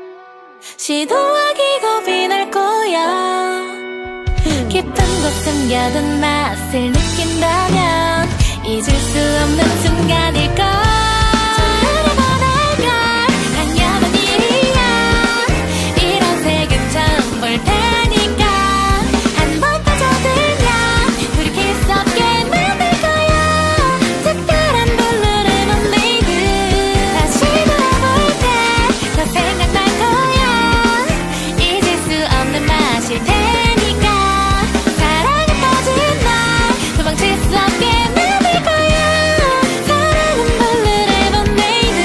시도하기 겁이 날 거야. 깊은 곳 숨겨둔 맛을 느낀다면 잊을 수 없는 순간일걸. 첫눈에 반할 걸 당연한 일이야. 이런 색은 처음 볼 테니까 한 번 빠져들면 돌이킬 수 없게 만들 거야. 특별한 블루 레모네이드. 다시 돌아볼 때 더 생각날 거야. 잊을 수 없는 맛일 테니까 사랑에 빠진 날 도망칠 수 없게 만들 거야. 사랑은 블루 레모네이드.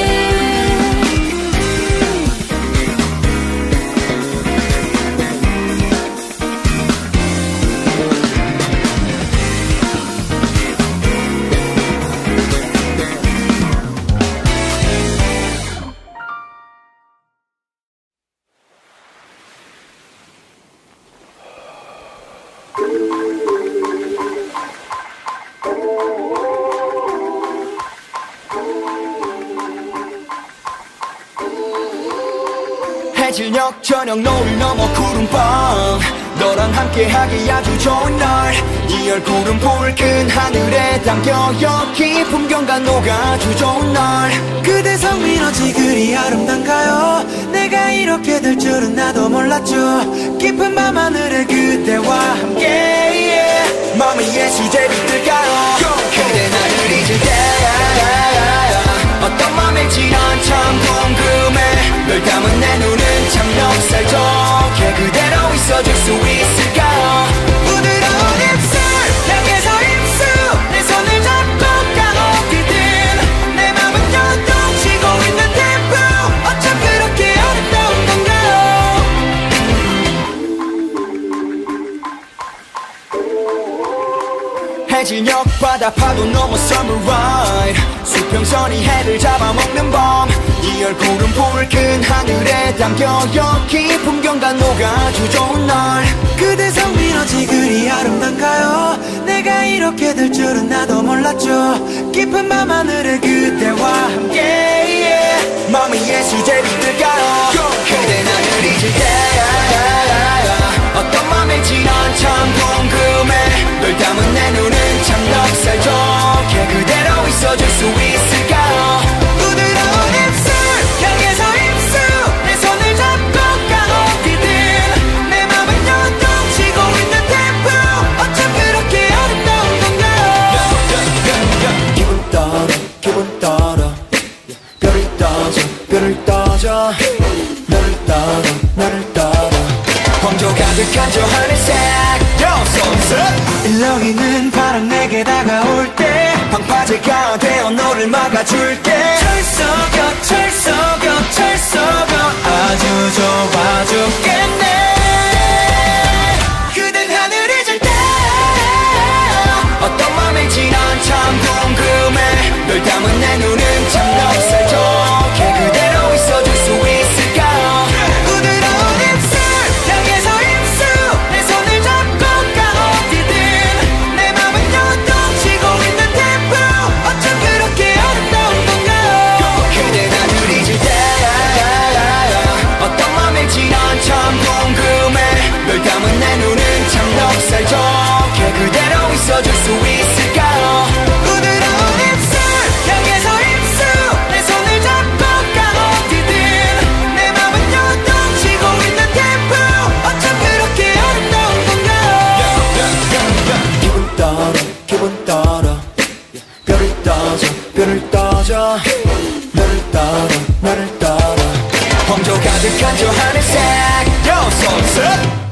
해질녘 저녁 노을 넘어 구름밤 너랑 함께하기 아주 좋은 날. 이 얼굴은 붉은 하늘에 담겨 여기 풍경과 녹아주 좋은 날. 그대 성민 어찌 그리 아름단가요. 내가 이렇게 될 줄은 나도 몰랐죠. 깊은 밤하늘에 그대와 함께 yeah. 마음이 예수제 빛들까요. 그대 나를 잊을 때 어떤 맘일지 난 참 궁금해. 널 담은 내 눈은 참 넉살적해. 그대로 있어줄 수 있을까요. 부드러운 입술 향해서 입술 내 손을 잡고 가 어디든 내 맘은 요동치고 있는 템포 어쩜 그렇게 어렵다운 건가요. 해질녘 바다 파도 넘어 summer ride. 수평선이 해를 잡아먹는 밤. 이 얼굴은 붉은 하늘에 담겨 여기 풍경과 녹아주 좋은 날. 그대 성민 어찌 그리 아름단가요. 내가 이렇게 될 줄은 나도 몰랐죠. 깊은 밤하늘에 그대와 함께 yeah. 마음이 예수제 빛들까요. 그대 나를 잊을 때 안아줄게 철석여 철석여 철석여 아주 좋아 죽겠네 그댄 하늘이 질 때 어떤 맘일지 난 참 궁금해 널 담은 내 눈은 참 넉살적해 그대로 있어줄 수 있을까 부드러운 입술 향해서 입술 내 손을 잡고 가 어디든 내 맘은 요동치고 있는 템포 어쩜 그렇게 아름다운 건가 그댄 하늘이 질 때 어떤 맘일지 난 참 궁금해 널 담은 내 눈은 참 넉살적해 그대로 있어줄 수 있을까 부드러운 입술 향해서 입술 내 손을 잡고 가 어디든 내 맘은 요동치고 있는 템포 어쩜 그렇게 아름다운 건가 기분 따라 기분 따라 별을 따져 별을 따져 너를 따라 나를 따라 황조 가득한 저 하늘색 Yo sunset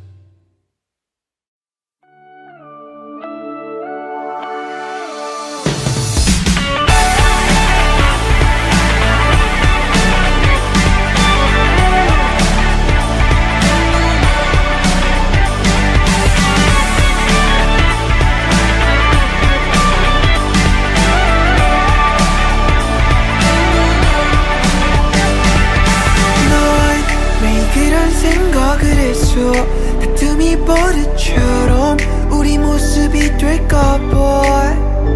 다툼이 버릇처럼 우리 모습이 될까봐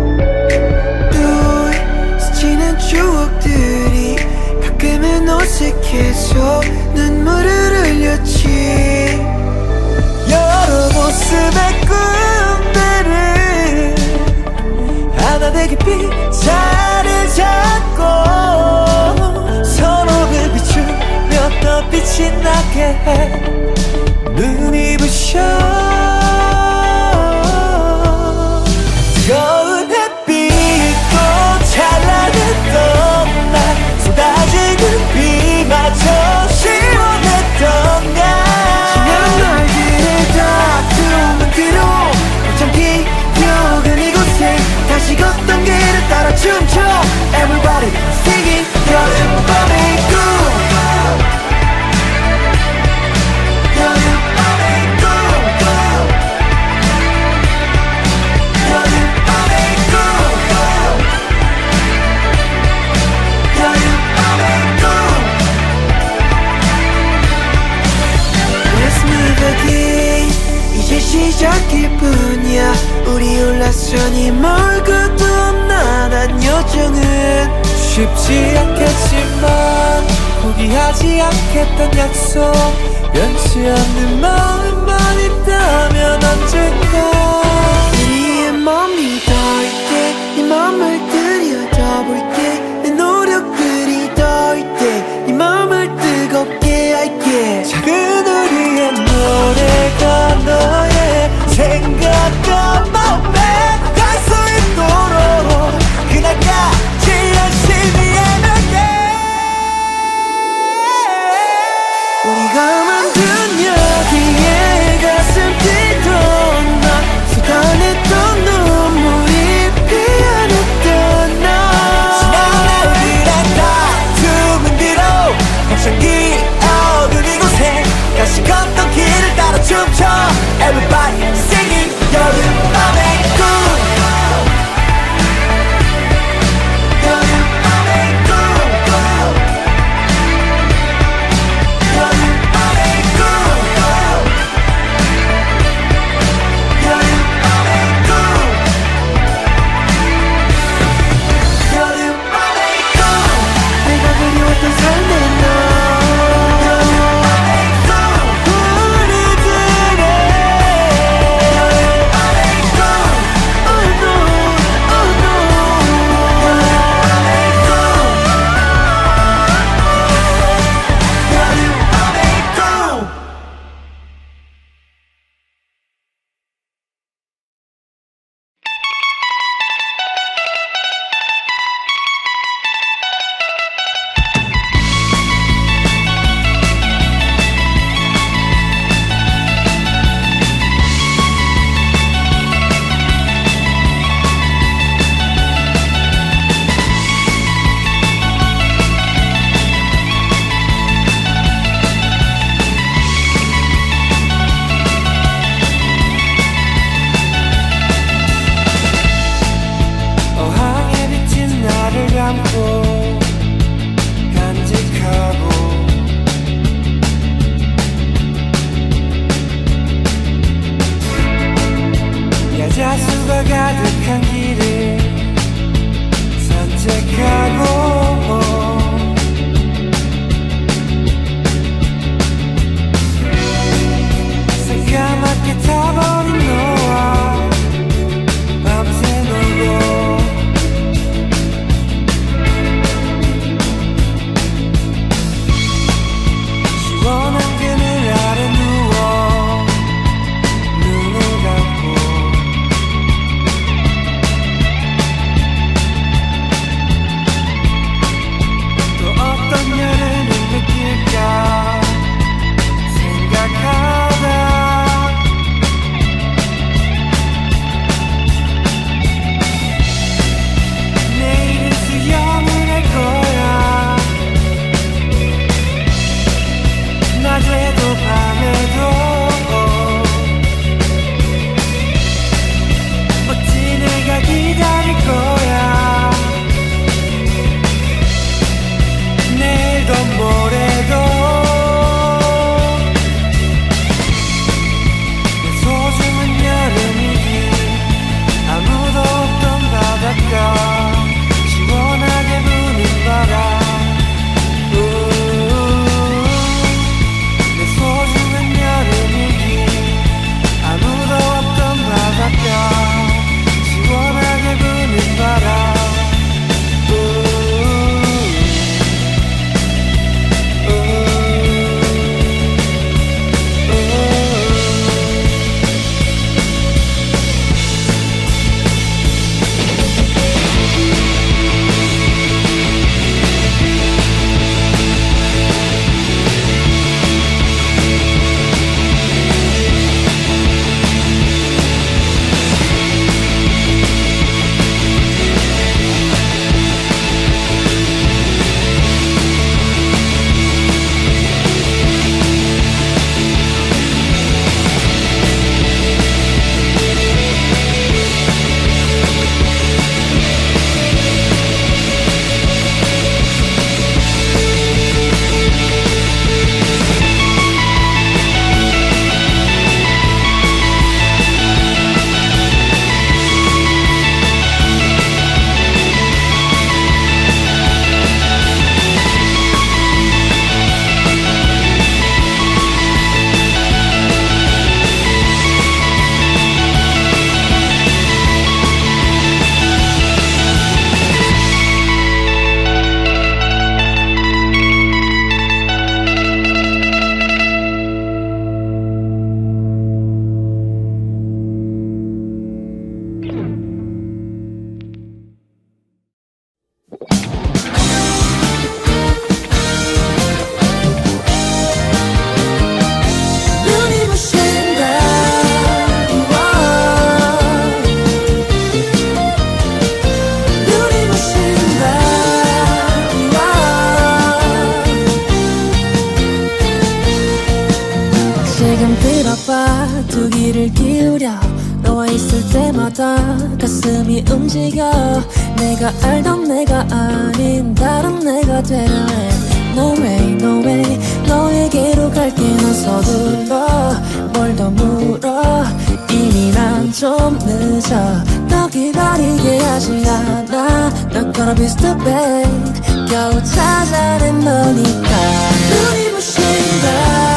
또 스치는 추억들이 가끔은 어색해서 눈물을 흘렸지 여러 모습의 꿈들을 하나 되 깊이 자리 잡고 서로를 비추며 더 빛이 나게 해 눈이 부셔 뜨거운 햇빛도 찬란했던 날 쏟아지는 비마저 시원했던 날 지난 날들의 다툼은 뒤로 참 기억은 이곳에 다시 걷던 길을 따라 춤춰 Everybody singing 여름밤의 꿈 시작일 뿐이야 우리 올라서니 멀고도 나난 여정은 쉽지 않겠지만 포기하지 않겠단 약속 변치 않는 마음만 있다면 언젠가 우리의 맘이 닿을 때 네 맘을 들여다볼게 내 노력들이 닿을 때 네 맘을 뜨겁게 할게 작은 우리의 노래가 너의 생각과 마음에 갈 수 있도록 그날까지 열심히 해낼게 우리가 만든 여기에 가슴 뛰던 나 쏟아냈던 눈물이 때마다 가슴이 움직여 내가 알던 내가 아닌 다른 내가 되려 해 No way, no way 너에게로 갈게 넌 서둘러 뭘 더 물어 이미 난 좀 늦어 너 기다리게 하지 않아 Not gonna be stupid 겨우 찾아낸 너니까 눈이 부신다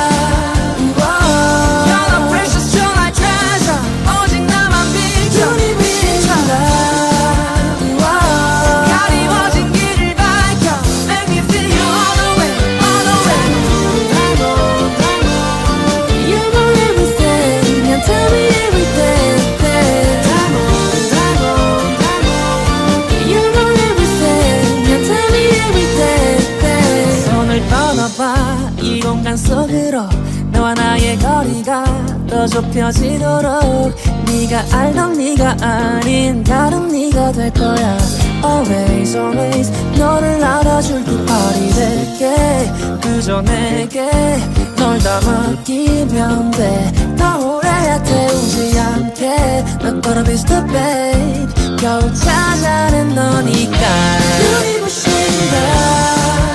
이 공간 속으로 너와 나의 거리가 더 좁혀지도록 네가 알던 네가 아닌 다른 네가 될 거야 Always always 너를 알아줄게 어리들게 그저 내게 널 다 맡기면 돼 더 오래 태우지 않게 Not gonna be stupid 겨우 찾아낸 너니까 눈이 부신다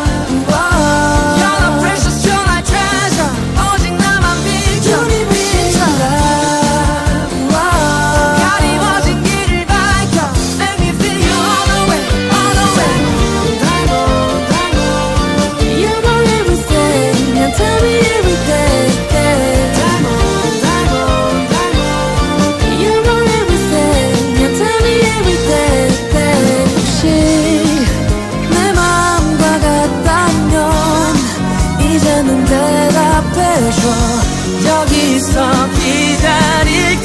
여기서 기다릴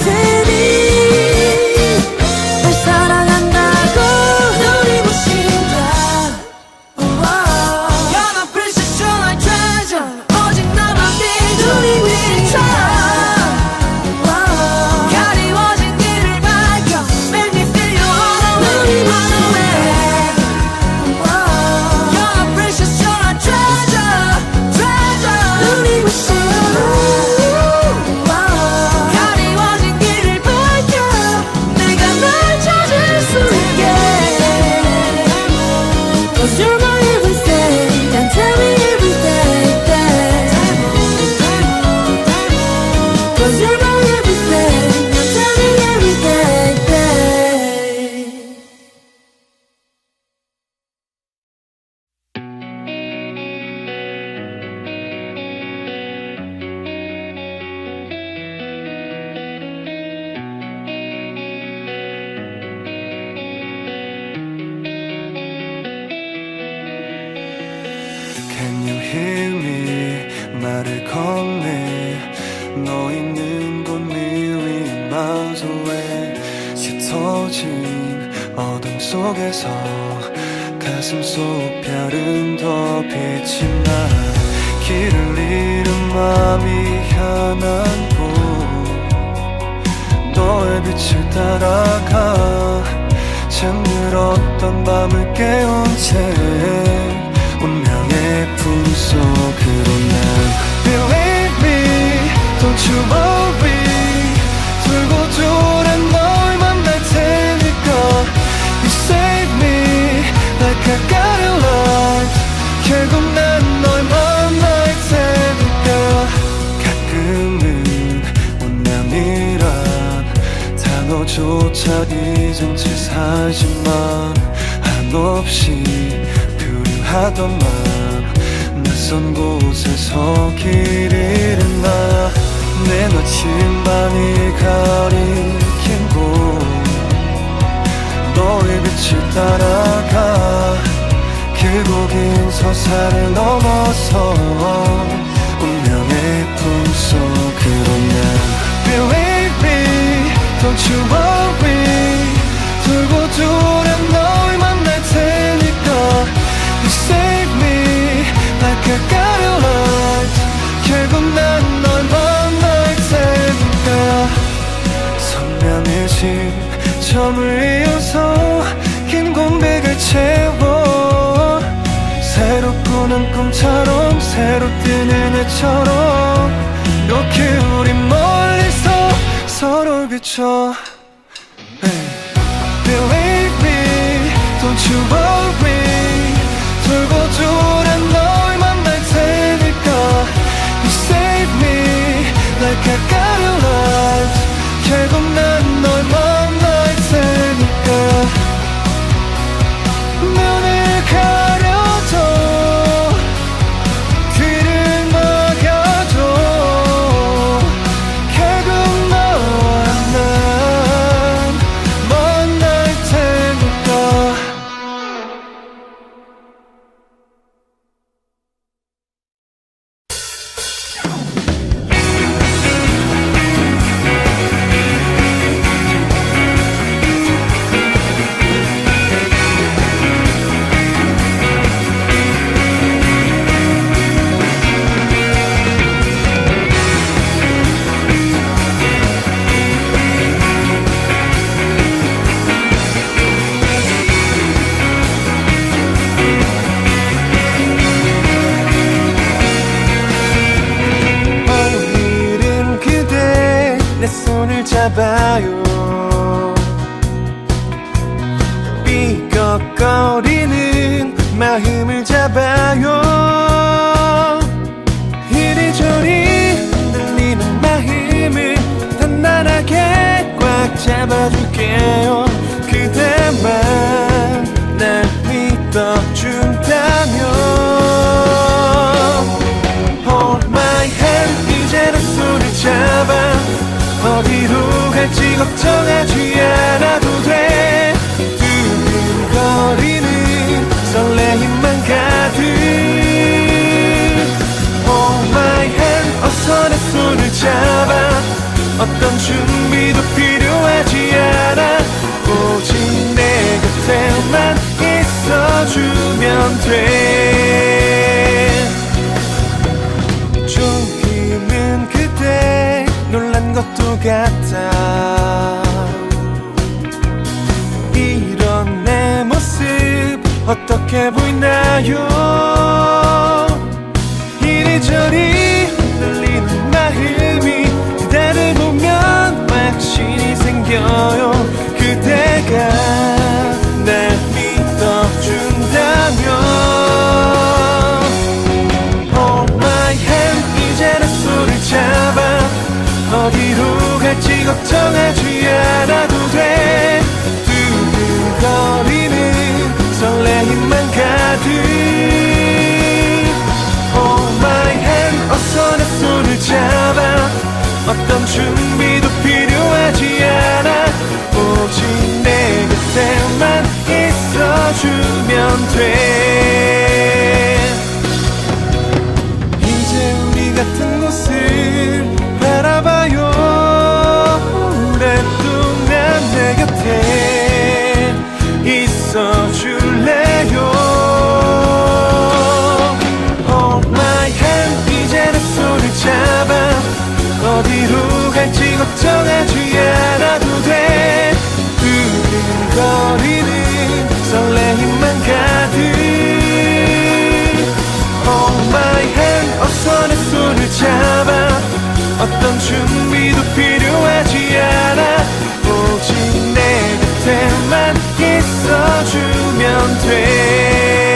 테니 널 사랑한다고 눈이 부신다 You're my precious, you're my treasure 오직 나만 믿어 눈이 부신다 가리워진 길을 밝혀 Make me feel you all the way, all the way You're my precious, you're my treasure, treasure 눈이 부신다 Can you hear me 말을 건네 너 있는 곳 million miles away 짙어진 어둠 속에서 가슴 속 별은 더 빛이 나 길을 잃은 마음이 향한 곳 너의 빛을 따라가 잠들었던 밤을 깨운 채 운명의 품속으로 난 Believe me, don't you worry 돌고 돌아 널 만날 테니까 You save me like I got a life 결국 난 널 만날 테니까 가끔은 운명이란 단어조차 잊은 채 살지만 한없이 하던 맘 낯선 곳에서 길 잃은 나 내 나침반이 가리킨 곳 너의 빛을 따라가 길고 긴 서사를 넘어서 운명의 품속으로 난 Believe me, don't you worry 돌고 돌아 널 만날 테니까 You save me like I got a life 결국 난 널 만날 테니까 선명해진 점을 이어서 긴 공백을 채워 새로 꾸는 꿈처럼 새로 뜨는 해처럼 이렇게 우리 멀리서 서로 비춰 Don't you worry 돌고 돌아 널 만날 테니까 You save me like I got your life 결국 난 널 만날 테니까 눈을 가려도 귀를 막아도 결국 너와 난 만날 테니까 오늘은 그대 내 손을 잡아요 삐걱거리는 마음을 잡아요 이리저리 흔들리는 마음을 단단하게 꽉 잡아줄게요 그대만 날 믿어준다면 Hold my hand 이제 내 손을 잡아 어디로 갈지 걱정하지 않아도 돼 두근거리는 설레임만 가득 Hold my hand 어서 내 손을 잡아 어떤 준비도 필요하지 않아 오직 내 곁에만 있어주면 돼 조금은 그대 놀란 것도 같아 이런 내 모습 어떻게 보이나요 이리저리 흔들리는 마음이 그대를 보면 확신이 생겨요 그대가 날 믿어준다면 Hold my hand 이제 내 손을 잡아 어디로 갈지 걱정하지 않아도 돼 두근거리는 설레임만 가득 Hold my hand 어서 내 손을 잡아 어떤 준비도 필요하지 않아 오직 내 곁에만 있어주면 돼 이제 우리 같은 곳을 바라봐요 오랫동안 내 곁에 있어줄래요 Hold my hand 이제 내 손을 잡아 어디로 갈지 걱정하지 않아도 돼 두근거리는 설레임만 가득 Hold my hand 어서 내 손을 잡아 어떤 준비도 필요하지 않아 오직 내 곁에만 있어주면 돼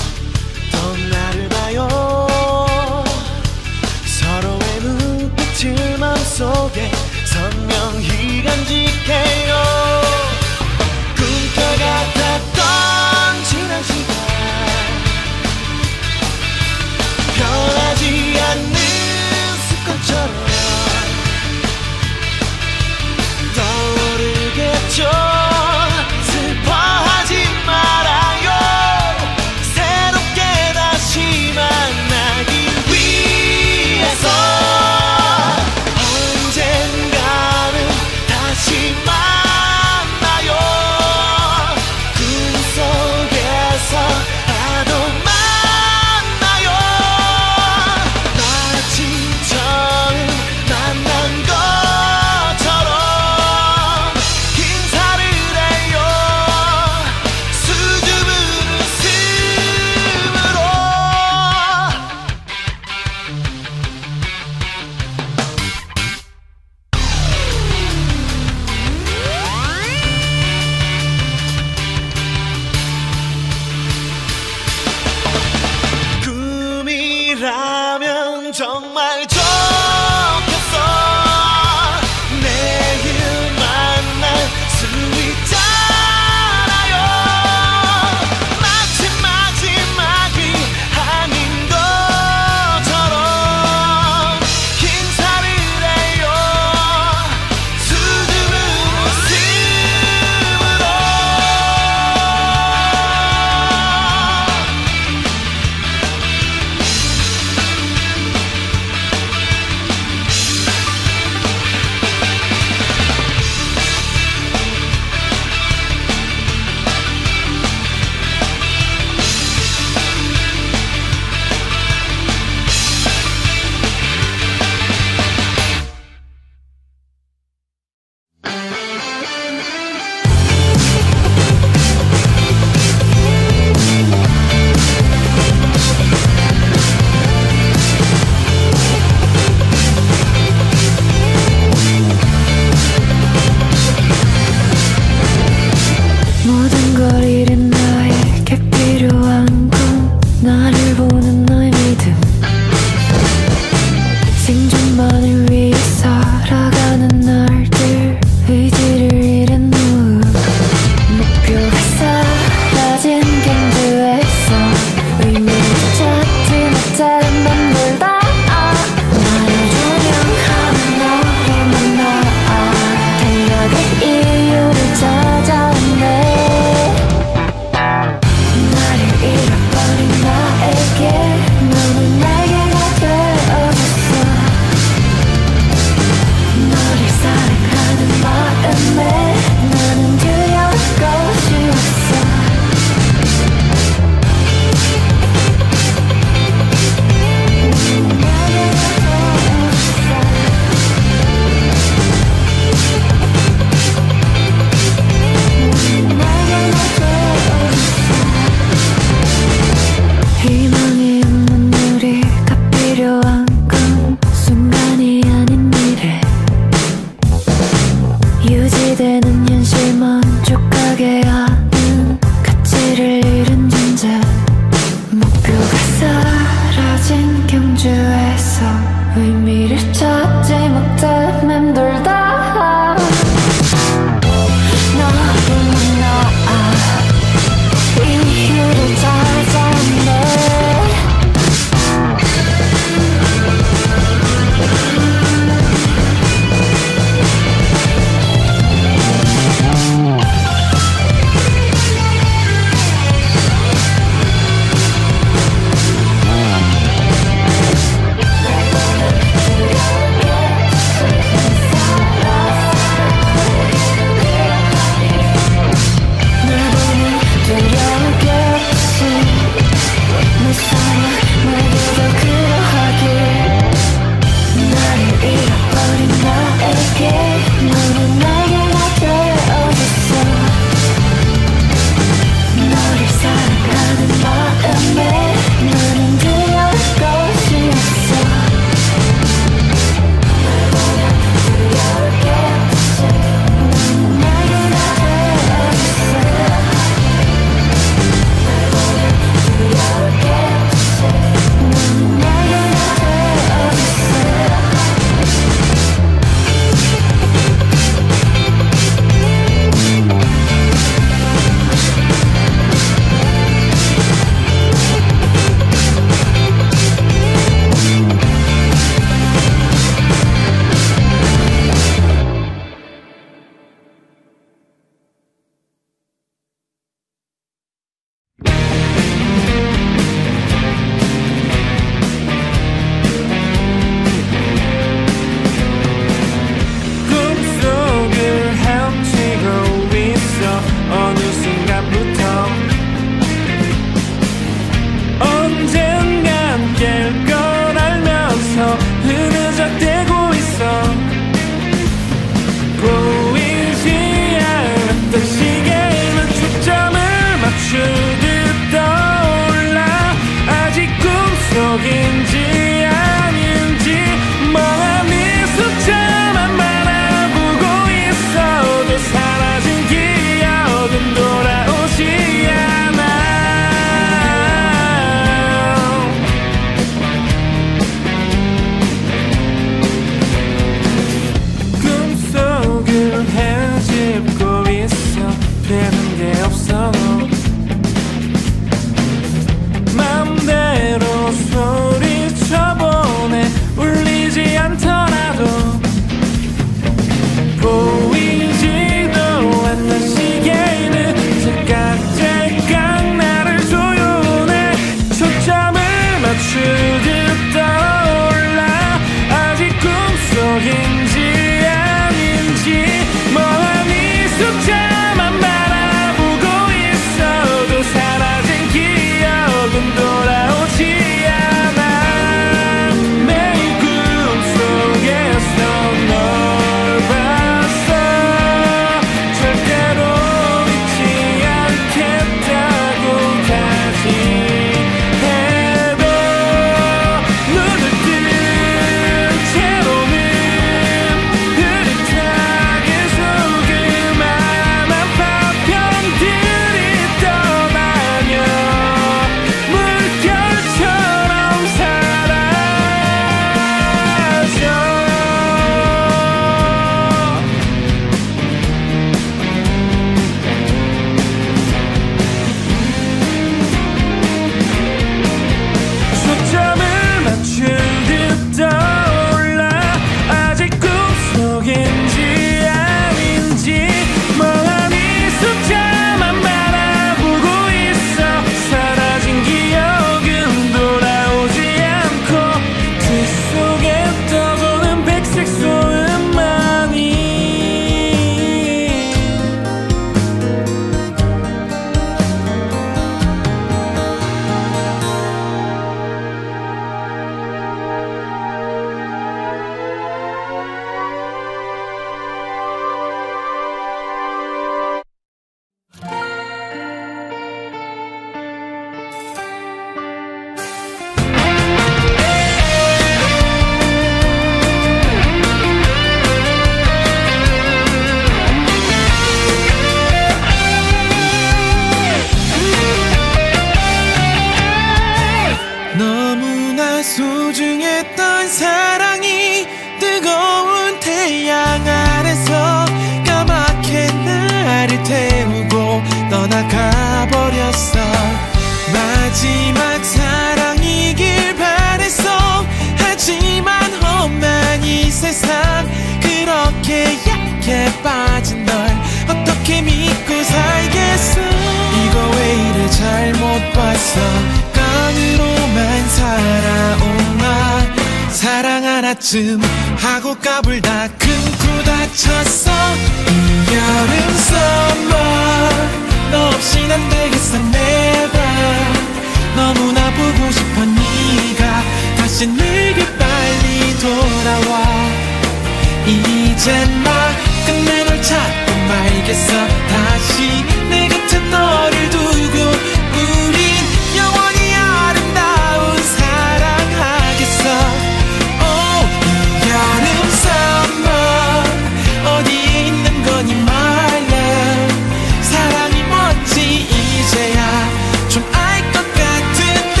떠나가버렸어. 마지막 사랑이길 바랬어. 하지만 험한 이 세상 그렇게 약해 빠진 널 어떻게 믿고 살겠어. 이거 왜 이래 잘못 봤어. 깡으로만 살아온 나 사랑 하나쯤 하고 까불다 금고 다쳤어. 이 여름 summer 너 없인 안 되겠어 never. 너무나 보고 싶어 네가 다시 내게 빨리 돌아와. 이젠 막 끝내 널 찾고 말겠어. 다시 내 곁에 너를 두고 우린 영원히 아름다운 사랑하겠어. Oh, 여름 summer 어디에 있는 거니 my love. 사랑이 뭔지 이제야 좀 알 것 같은데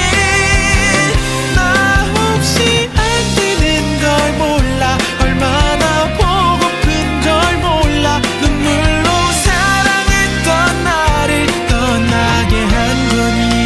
나 없이 안 되는 걸 몰라. 얼마나 보고픈 걸 몰라. 눈물로 사랑했던 나를 떠나게 한 거니.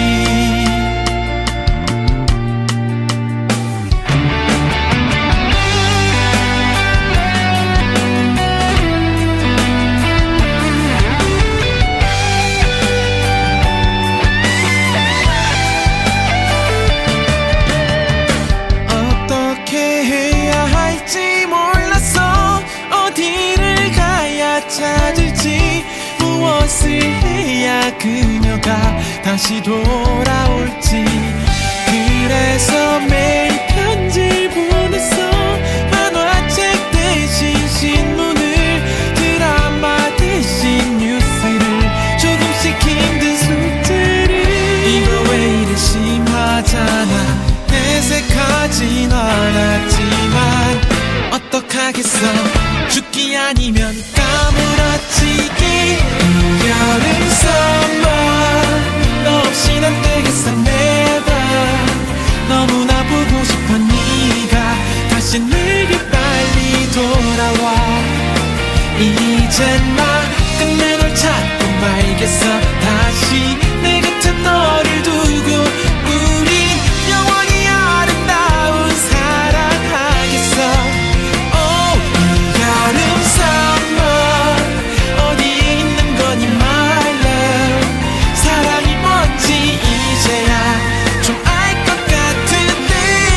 어떻게 해야 할지 몰랐어. 어디를 가야 찾을지 무엇을 해야 그녀가 다시 돌아올지. 그래서 매일 편지를 보냈어. 만화책 대신 신문을 드라마 대신 뉴스를 조금씩 힘든 숙제를. 이거 왜 이래 심하잖아. 내색하진 않았지만 어떡하겠어. 죽기 아니면 까무러치기. 여름 summer 너 없인 안 되겠어 never. 너무나 보고 싶어 네가 다시 내게 빨리 돌아와. 이젠 막 끝내 널 찾고 말겠어. 다시 내 곁에 너를 두고 우린 영원히 아름다운 사랑하겠어. Oh, 여름 summer 어디에 있는 거니 my love. 사랑이 뭔지 이제야 좀 알 것 같은데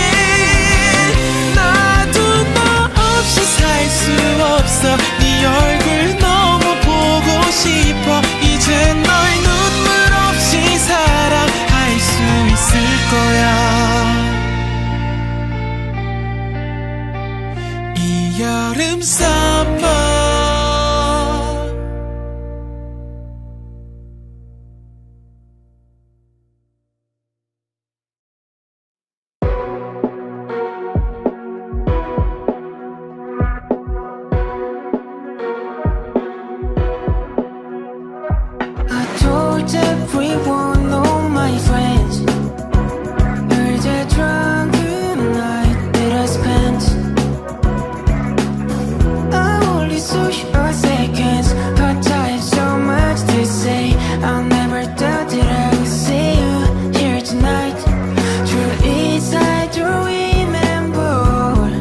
나도 너 없이 살 수 없어. 네 얼굴 너무 보고 싶어. 이제 널 눈물 없이 사랑할 수 있을 거야. 이 여름 summer I told everyone, all my friends, you're the drunken night that I spent. I only saw your seconds, but I have so much to say. I never thought that I would see you here tonight. True is I do remember.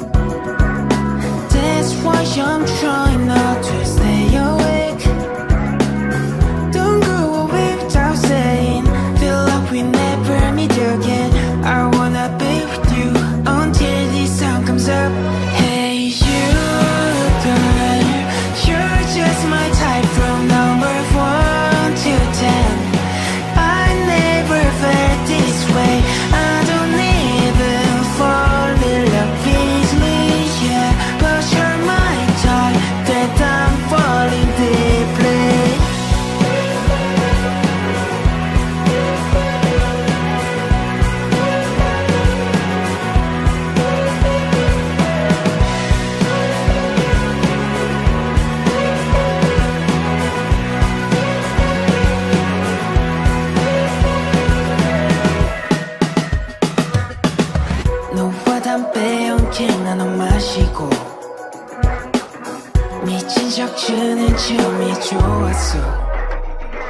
That's why I'm trying not to stay awake. Don't go away without saying. Feel like we never meet again. I wanna be with you until the sun comes up. Hey you girl, you're just my type from number one to ten. I never felt this way. I don't even fall in love easily, yeah. But you're my type that I'm falling deeply. 너와 담배 연기 나눠 마시고 미친 척 주는 춤이 좋았어.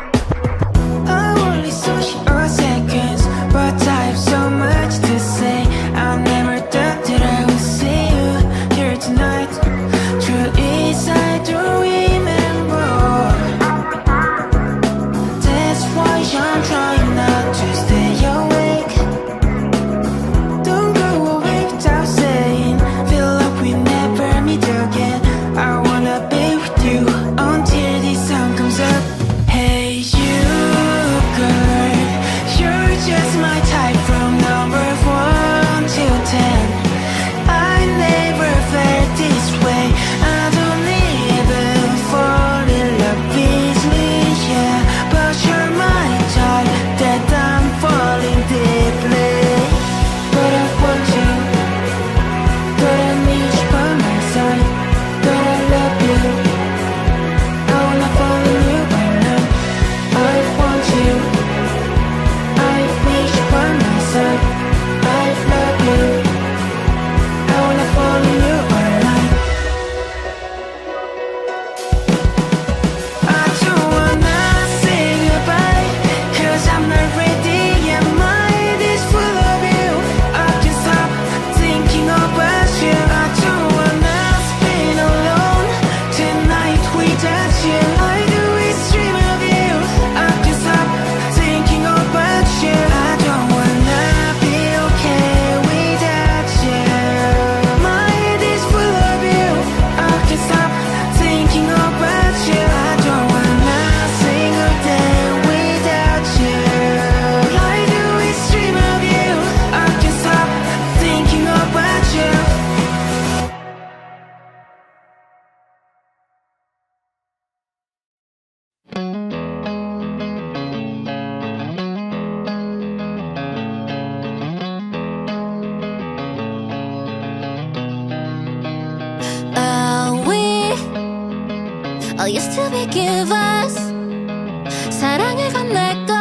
I used to be givers 사랑을 건넸고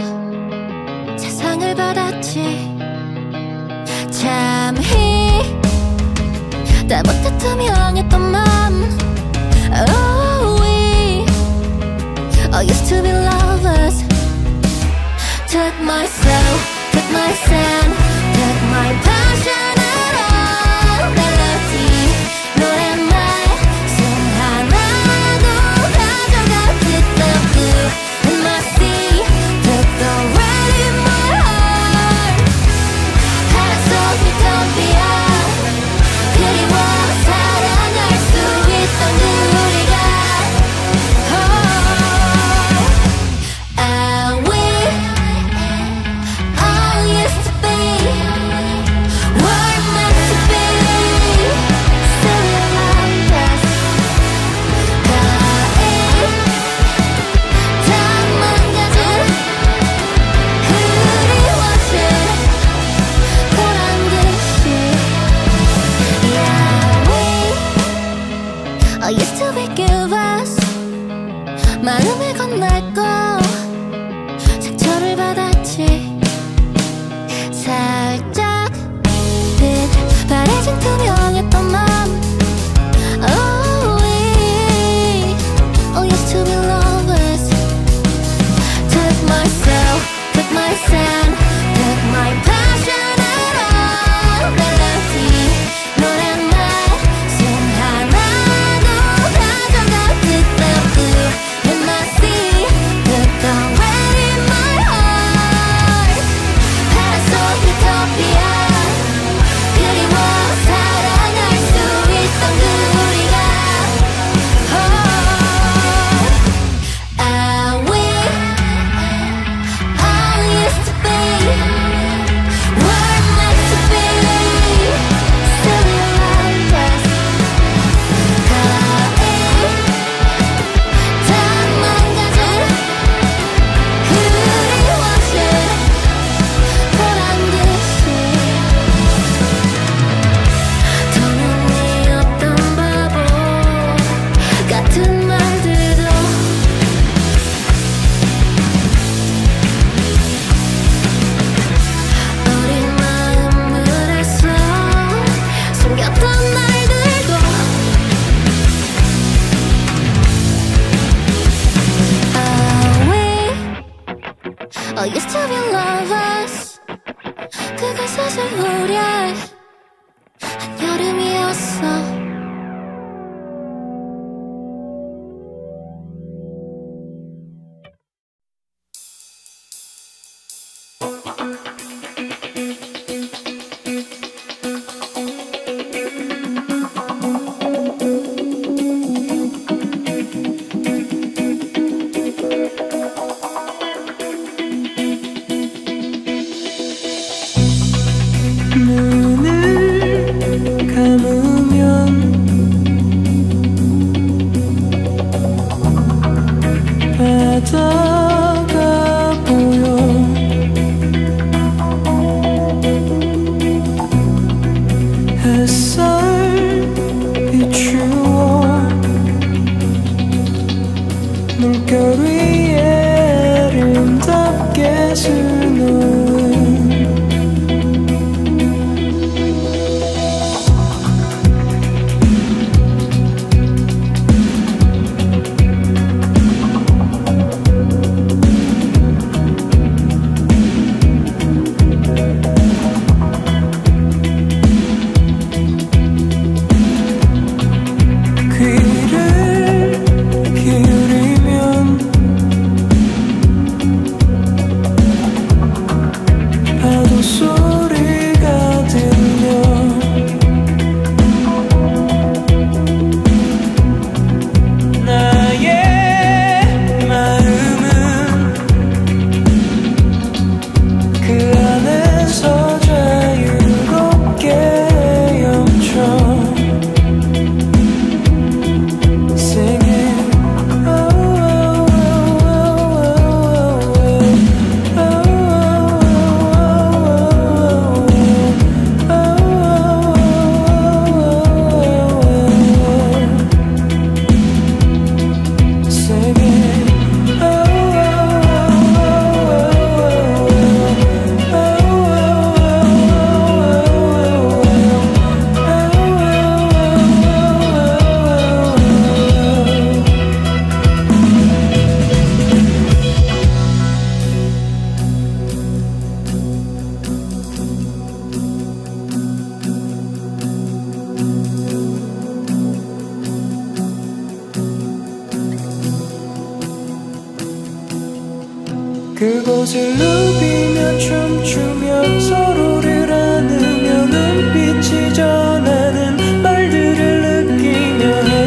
세상을 받았지 잠히 다 못해 투명했던 맘 Oh we I used to be lovers Took my soul, took my sun Took my passion and all melody 노랫말 숨 하나도 가져갔지 The blue in my sea Took the red in my heart 하나씩 utopia 그리워 사랑할 수 있던 우리가 oh, and we all used to be we're meant to be still around us 가인 다 망가진 그리워진 보란 듯이 Yeah we I used to be givers 마음을 건넸고 상처를 받았지 살짝 빛 바래진 투명했던 맘 Oh we all used to be lovers Took my soul, took my sun Took my passion and all melody 노랫말 숨 하나도 가져갔지 The blue in my sea Took the red in my heart 파란색 utopia 그리워 사랑할 수 있던 그 우리가 oh, and we all used to be we're meant to be still around us 가인 다 망가진 그리워진 보란 듯이 더는 없던 바보 같은 말들도 어린 마음으로서 숨겼던 날들도 Oh we I used to be lovers 그건 사실 우리의 한여름이었어 눈을 감으면 바다가 보여 햇살 비추어 물결 위에 아름답게 수놓은 귀를 기울이면 그곳을 누비며 춤추며 서로를 안으며 눈빛이 전하는 말들을 느끼며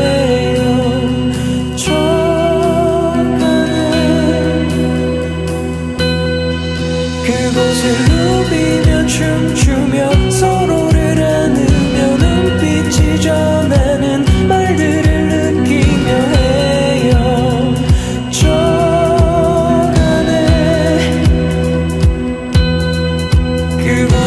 헤어져가는 그곳을 누비며 춤추며 서로를 안으며 눈빛이 전하는 말들을 느끼며 헤어져가네 그곳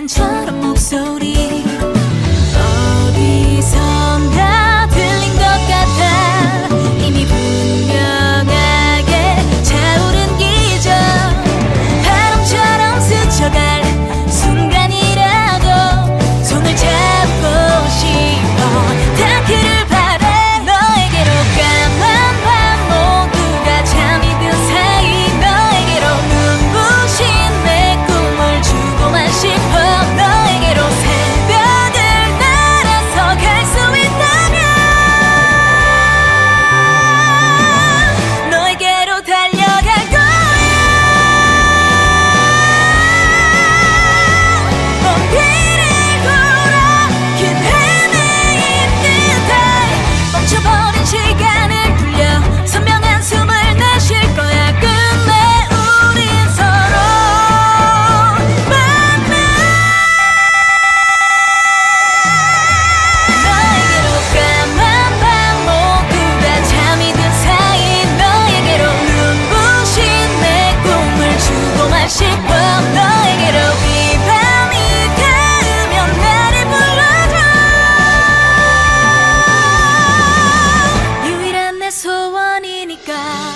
시간처럼 목소리 어디선가 들린 것 같아. 이미 분명하게 차오른 기적 바람처럼 스쳐갈 순간이라도 손을 잡고 싶어. 닿기를 바래. 너에게로 까만 밤 모두가 잠이 든 사이 너에게로 눈부신 내 꿈을 주고만 싶어. 너에게로 새벽을 날아서 갈 수 있다면 너에게로 달려갈 거야. 먼 길을 돌아 긴 헤매인 듯해. 멈춰버린 시간을 돌려 선명한 숨을 내쉴 거야. 끝내 우린 서로 만나. 너에게로 까만 밤 모두가 잠이 든 사이 너에게로 눈부신 내 꿈을 주고만 싶어. 너에게로 이 밤이 닿으면 나를 불러줘. 유일한 내 소원이니까.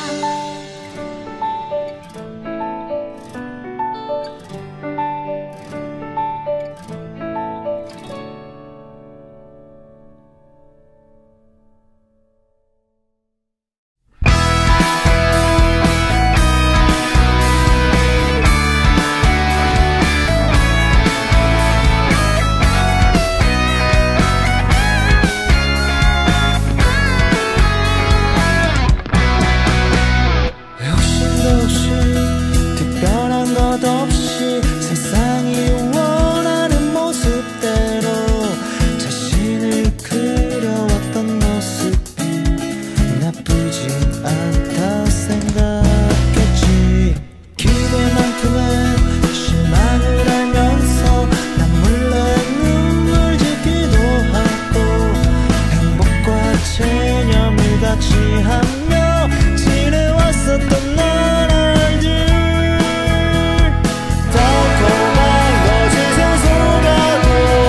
혹시 특별한 것 없이 세상이 원하는 모습대로 자신을 그려왔던 모습이 나쁘지 않다 생각했지. 기대만큼은 실망을 알면서 난 몰래 눈물 짓기도 하고 행복과 체념을 같이 하며 지내왔었던 날 알지. 달콤한 거짓을 속아도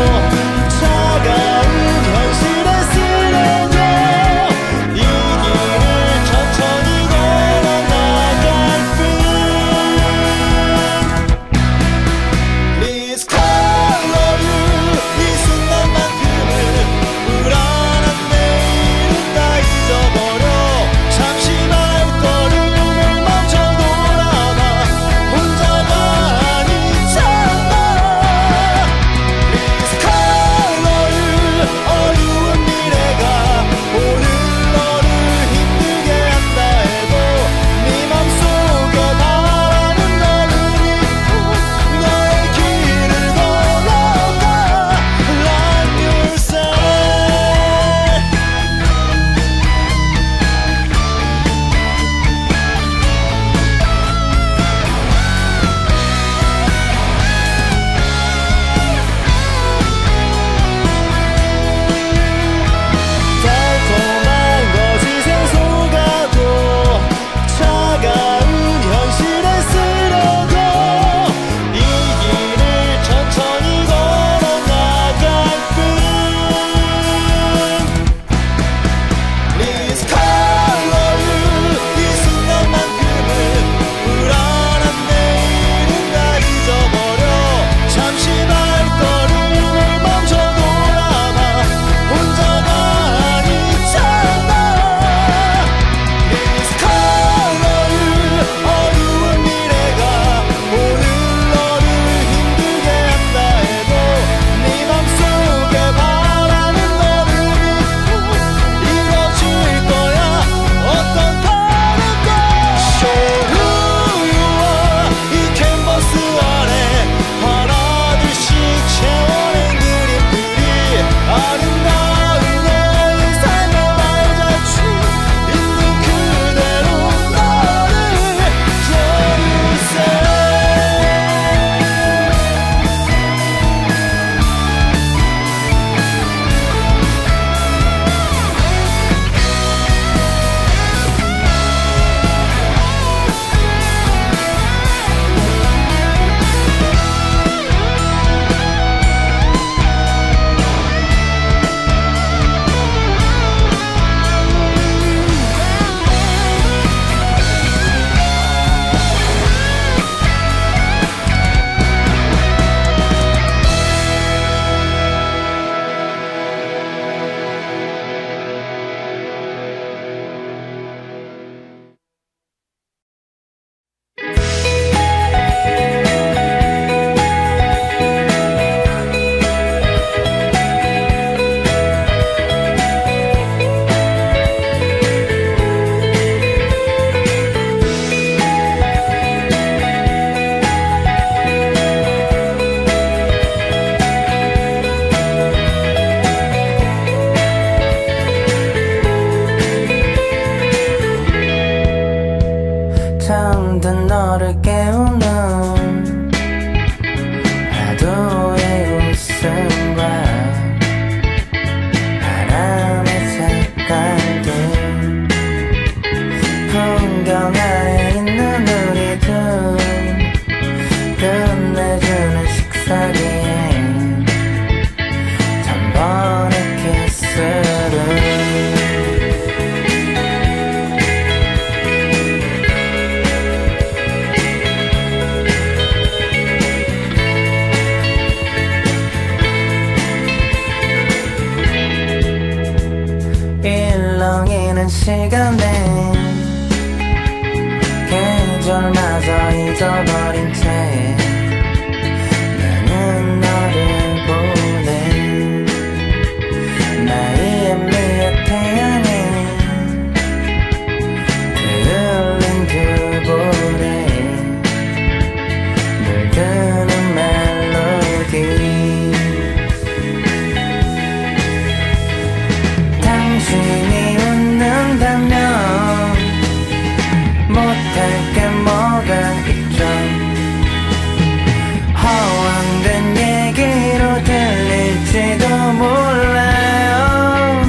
차가운 현실에 쓰러져 이 길을 천천히 걸어나갈 뿐. Please call you 이 순간만큼은 불안한 내일은 다 잊어버려. 잠시 발걸음을 멈춰 문득 너를 깨우는 파도의 웃음과 바람의 색깔들 풍경하에 있는 우리 둘 끝내주는 식사기엔 단번에 키스를 일렁이는 시간에 계절마저 잊어버린 채 나는 너를 보내 나의 미의 태양에 그을린 두 볼에 물드는 멜로디 당신이 웃는다면 못할 게 뭐가 있죠 허황된 얘기로 들릴지도 몰라요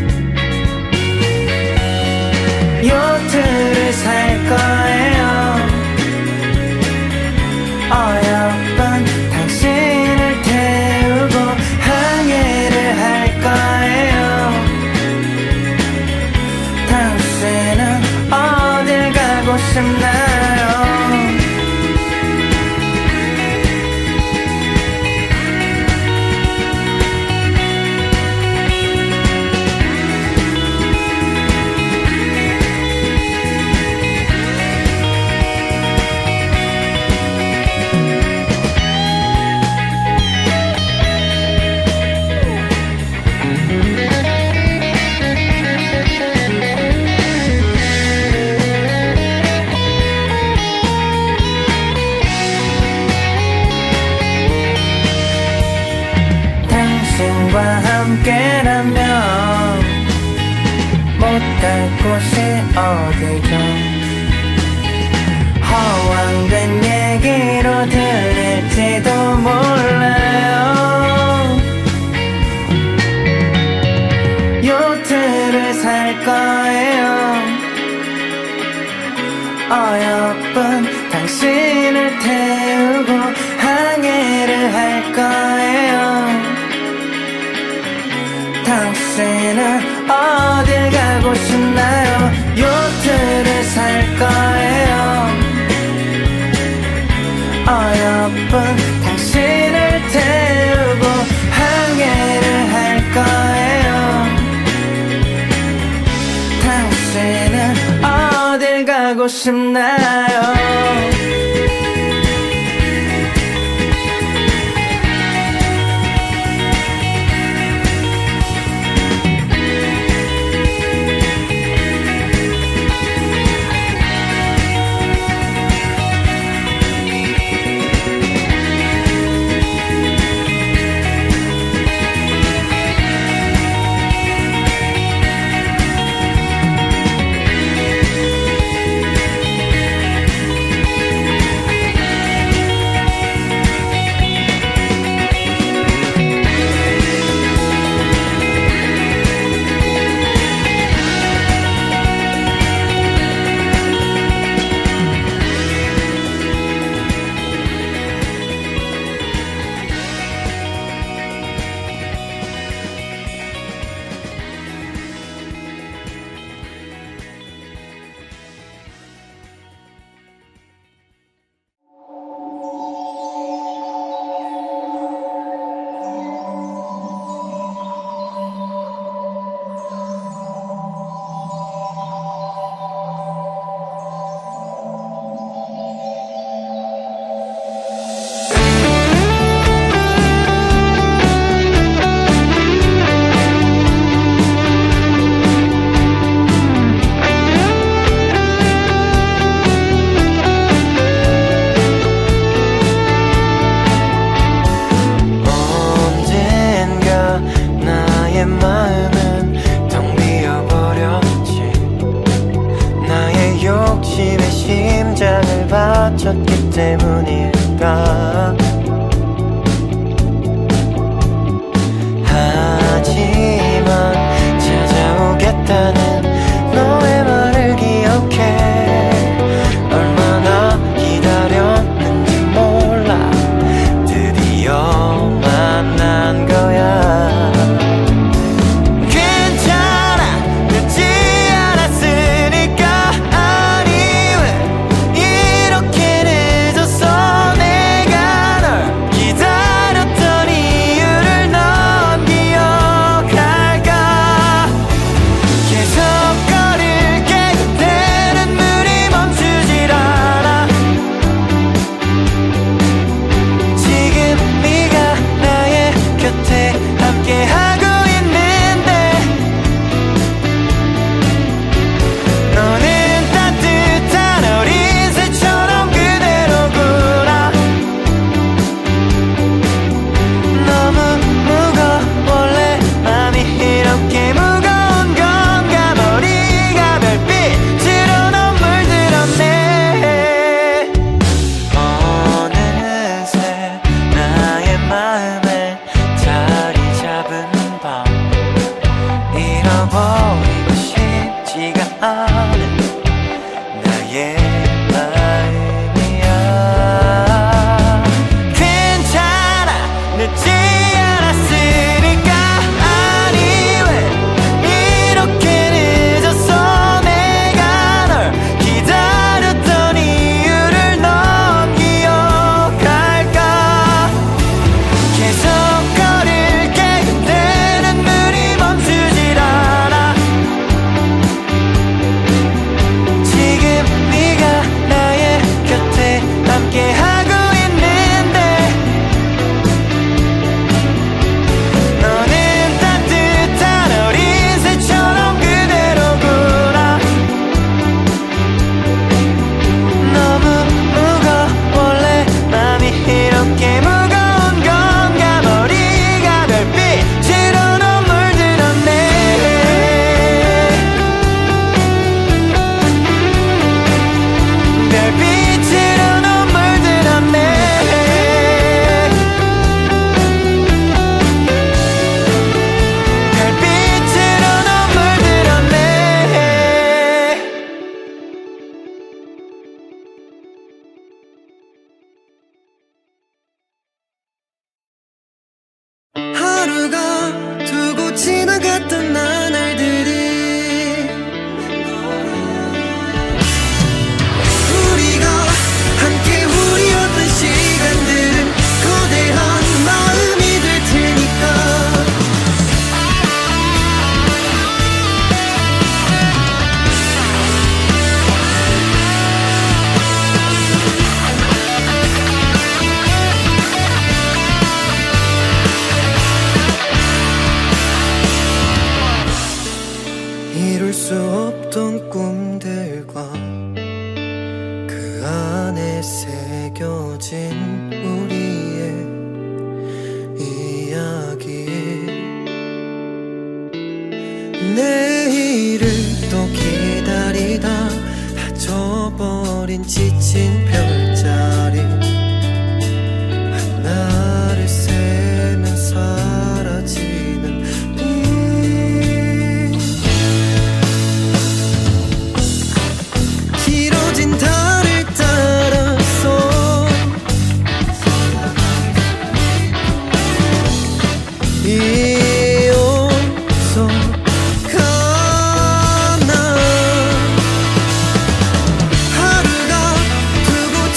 요트를 살 거예요 어여쁜 당신을 태우고 항해를 할 거예요 당신은 어딜 가고 싶나요 당신과 함께라면 못갈 곳이 어디죠 허황된 얘기로 들릴지도 몰라요 요트를 살 거예요 어여쁜 당신을 태우고 항해를 할 거예요 당신은 어딜 가고 싶나요 요트를 살 거예요 어여쁜 당신을 태우고 항해를 할 거예요 당신은 어딜 가고 싶나요 바쳤기 때문일까. 하지만 찾아오겠다는 너의 말을 기억해. 얼마나 기다렸는지 몰라. 드디어 만난 거야. 괜찮아, 늦지 않았으니까. 아니 왜 이렇게 늦었어. 내가 널 기다렸던 이유를 넌 기억할까. 계속 걸을게. 그때 눈물이 멈추질 않아. 지금 네가 나의 곁에 함께하고 있는데 너는 따뜻한 어린 새처럼 그대로구나. 너무 무거워. 원래 맘이 이렇게 무거운 건가. 머리가 별빛으로 넌 물들었네. 어느새 나의 마음에 자리 잡은 밤. 잃어버리고 싶지가 않은 나의 마음이야. 괜찮아, 늦지 않았으니까. 아니 왜 이렇게 늦었어. 내가 널 기다렸던 이유를 넌 기억할까. 계속 걸을게. 근데 눈물이 멈추질 않아. 지금 네가 나의 곁에 함께하고 있는데 너는 따뜻한 어린 새처럼 그대로구나. 너무 무거워. 원래 맘이 이렇게 무거운 건가. 머리가 별빛으로 넌 물들었네. 별빛으로 넌 물들었네. 별빛으로 넌 물들었네. 하루가 두고 지나갔던 나날들이 우리가 함께 우리였던 시간들은 거대한 마음이 될 테니까. 이룰 수 없던 꿈들과 그 안에 새겨진 우리의 이야기. 내일을 또 기다리다 다져버린 지친 별자리. 하나를 세면 사라지는 빛. 길어진 달을 따라서 이어서 가나. 하루가 두고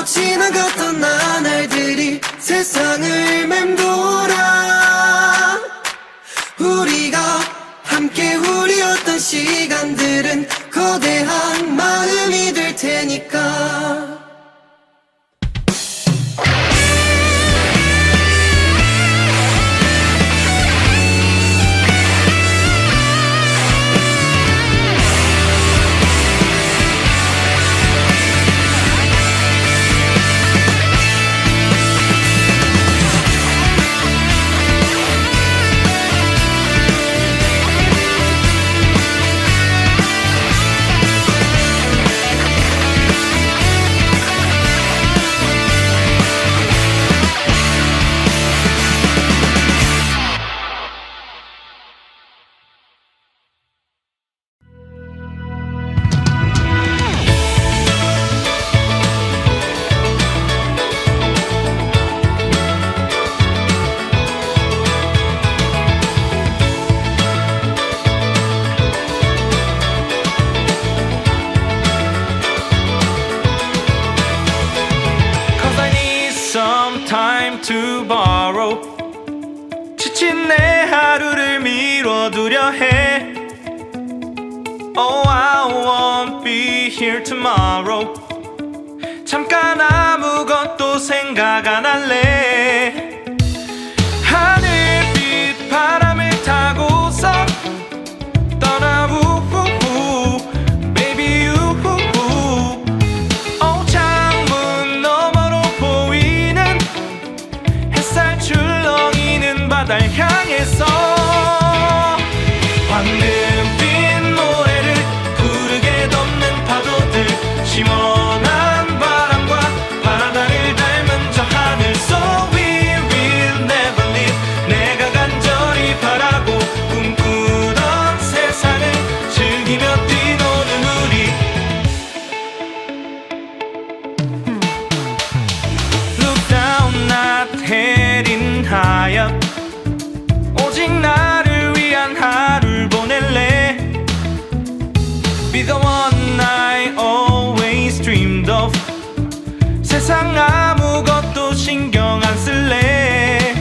또 지나갔던 나날들이 세상을 맴돌아 우리가 함께 우리였던 시간들은 거대한 마음이 될 테니까 to borrow 지친 내 하루를 미뤄두려 해 Oh I won't be here tomorrow 잠깐 아무것도 생각 안 할래 하늘빛 바람을 타고서 떠나 우후후 Baby 우후후 Oh 창문 너머로 보이는 햇살 출렁이는 바다를 향해서 황금빛 모래를 부르게 덮는 파도들 시원한 바람과 바다를 닮은 저 하늘 So we will never leave 내가 간절히 바라고 꿈꾸던 세상을 즐기며 뛰노는 우리 Look down not heading high up 오직 나를 위한 하루를 보낼래 Be the one I always dreamed of 세상 아무것도 신경 안 쓸래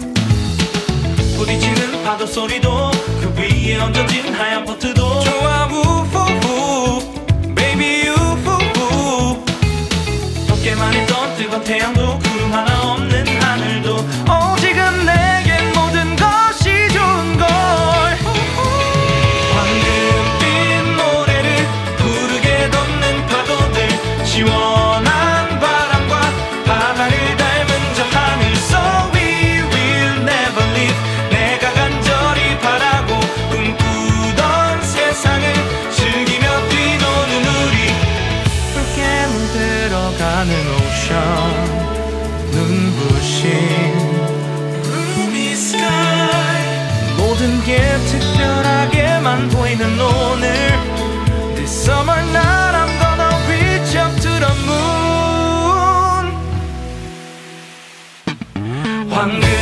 부딪히는 파도 소리도 그 위에 얹어진 하얀 포트도 좋아 우후후 Baby 우후후 덥게만 있던 뜨거운 태양도 구름 하나 없는 하늘도 오직은 내겐 모든 것이 좋은 걸 황금빛 모래를 부르게 덮는 파도들 시원한 바람과 바다를 닮은 저 하늘 So we will never leave 내가 간절히 바라고 꿈꾸던 세상을 즐기며 뛰노는 우리 붉게 물들어가는 오션 눈부신 Ruby sky 모든 게 특별하게만 보이는 오늘 This summer night I'm gonna reach up to the moon 황금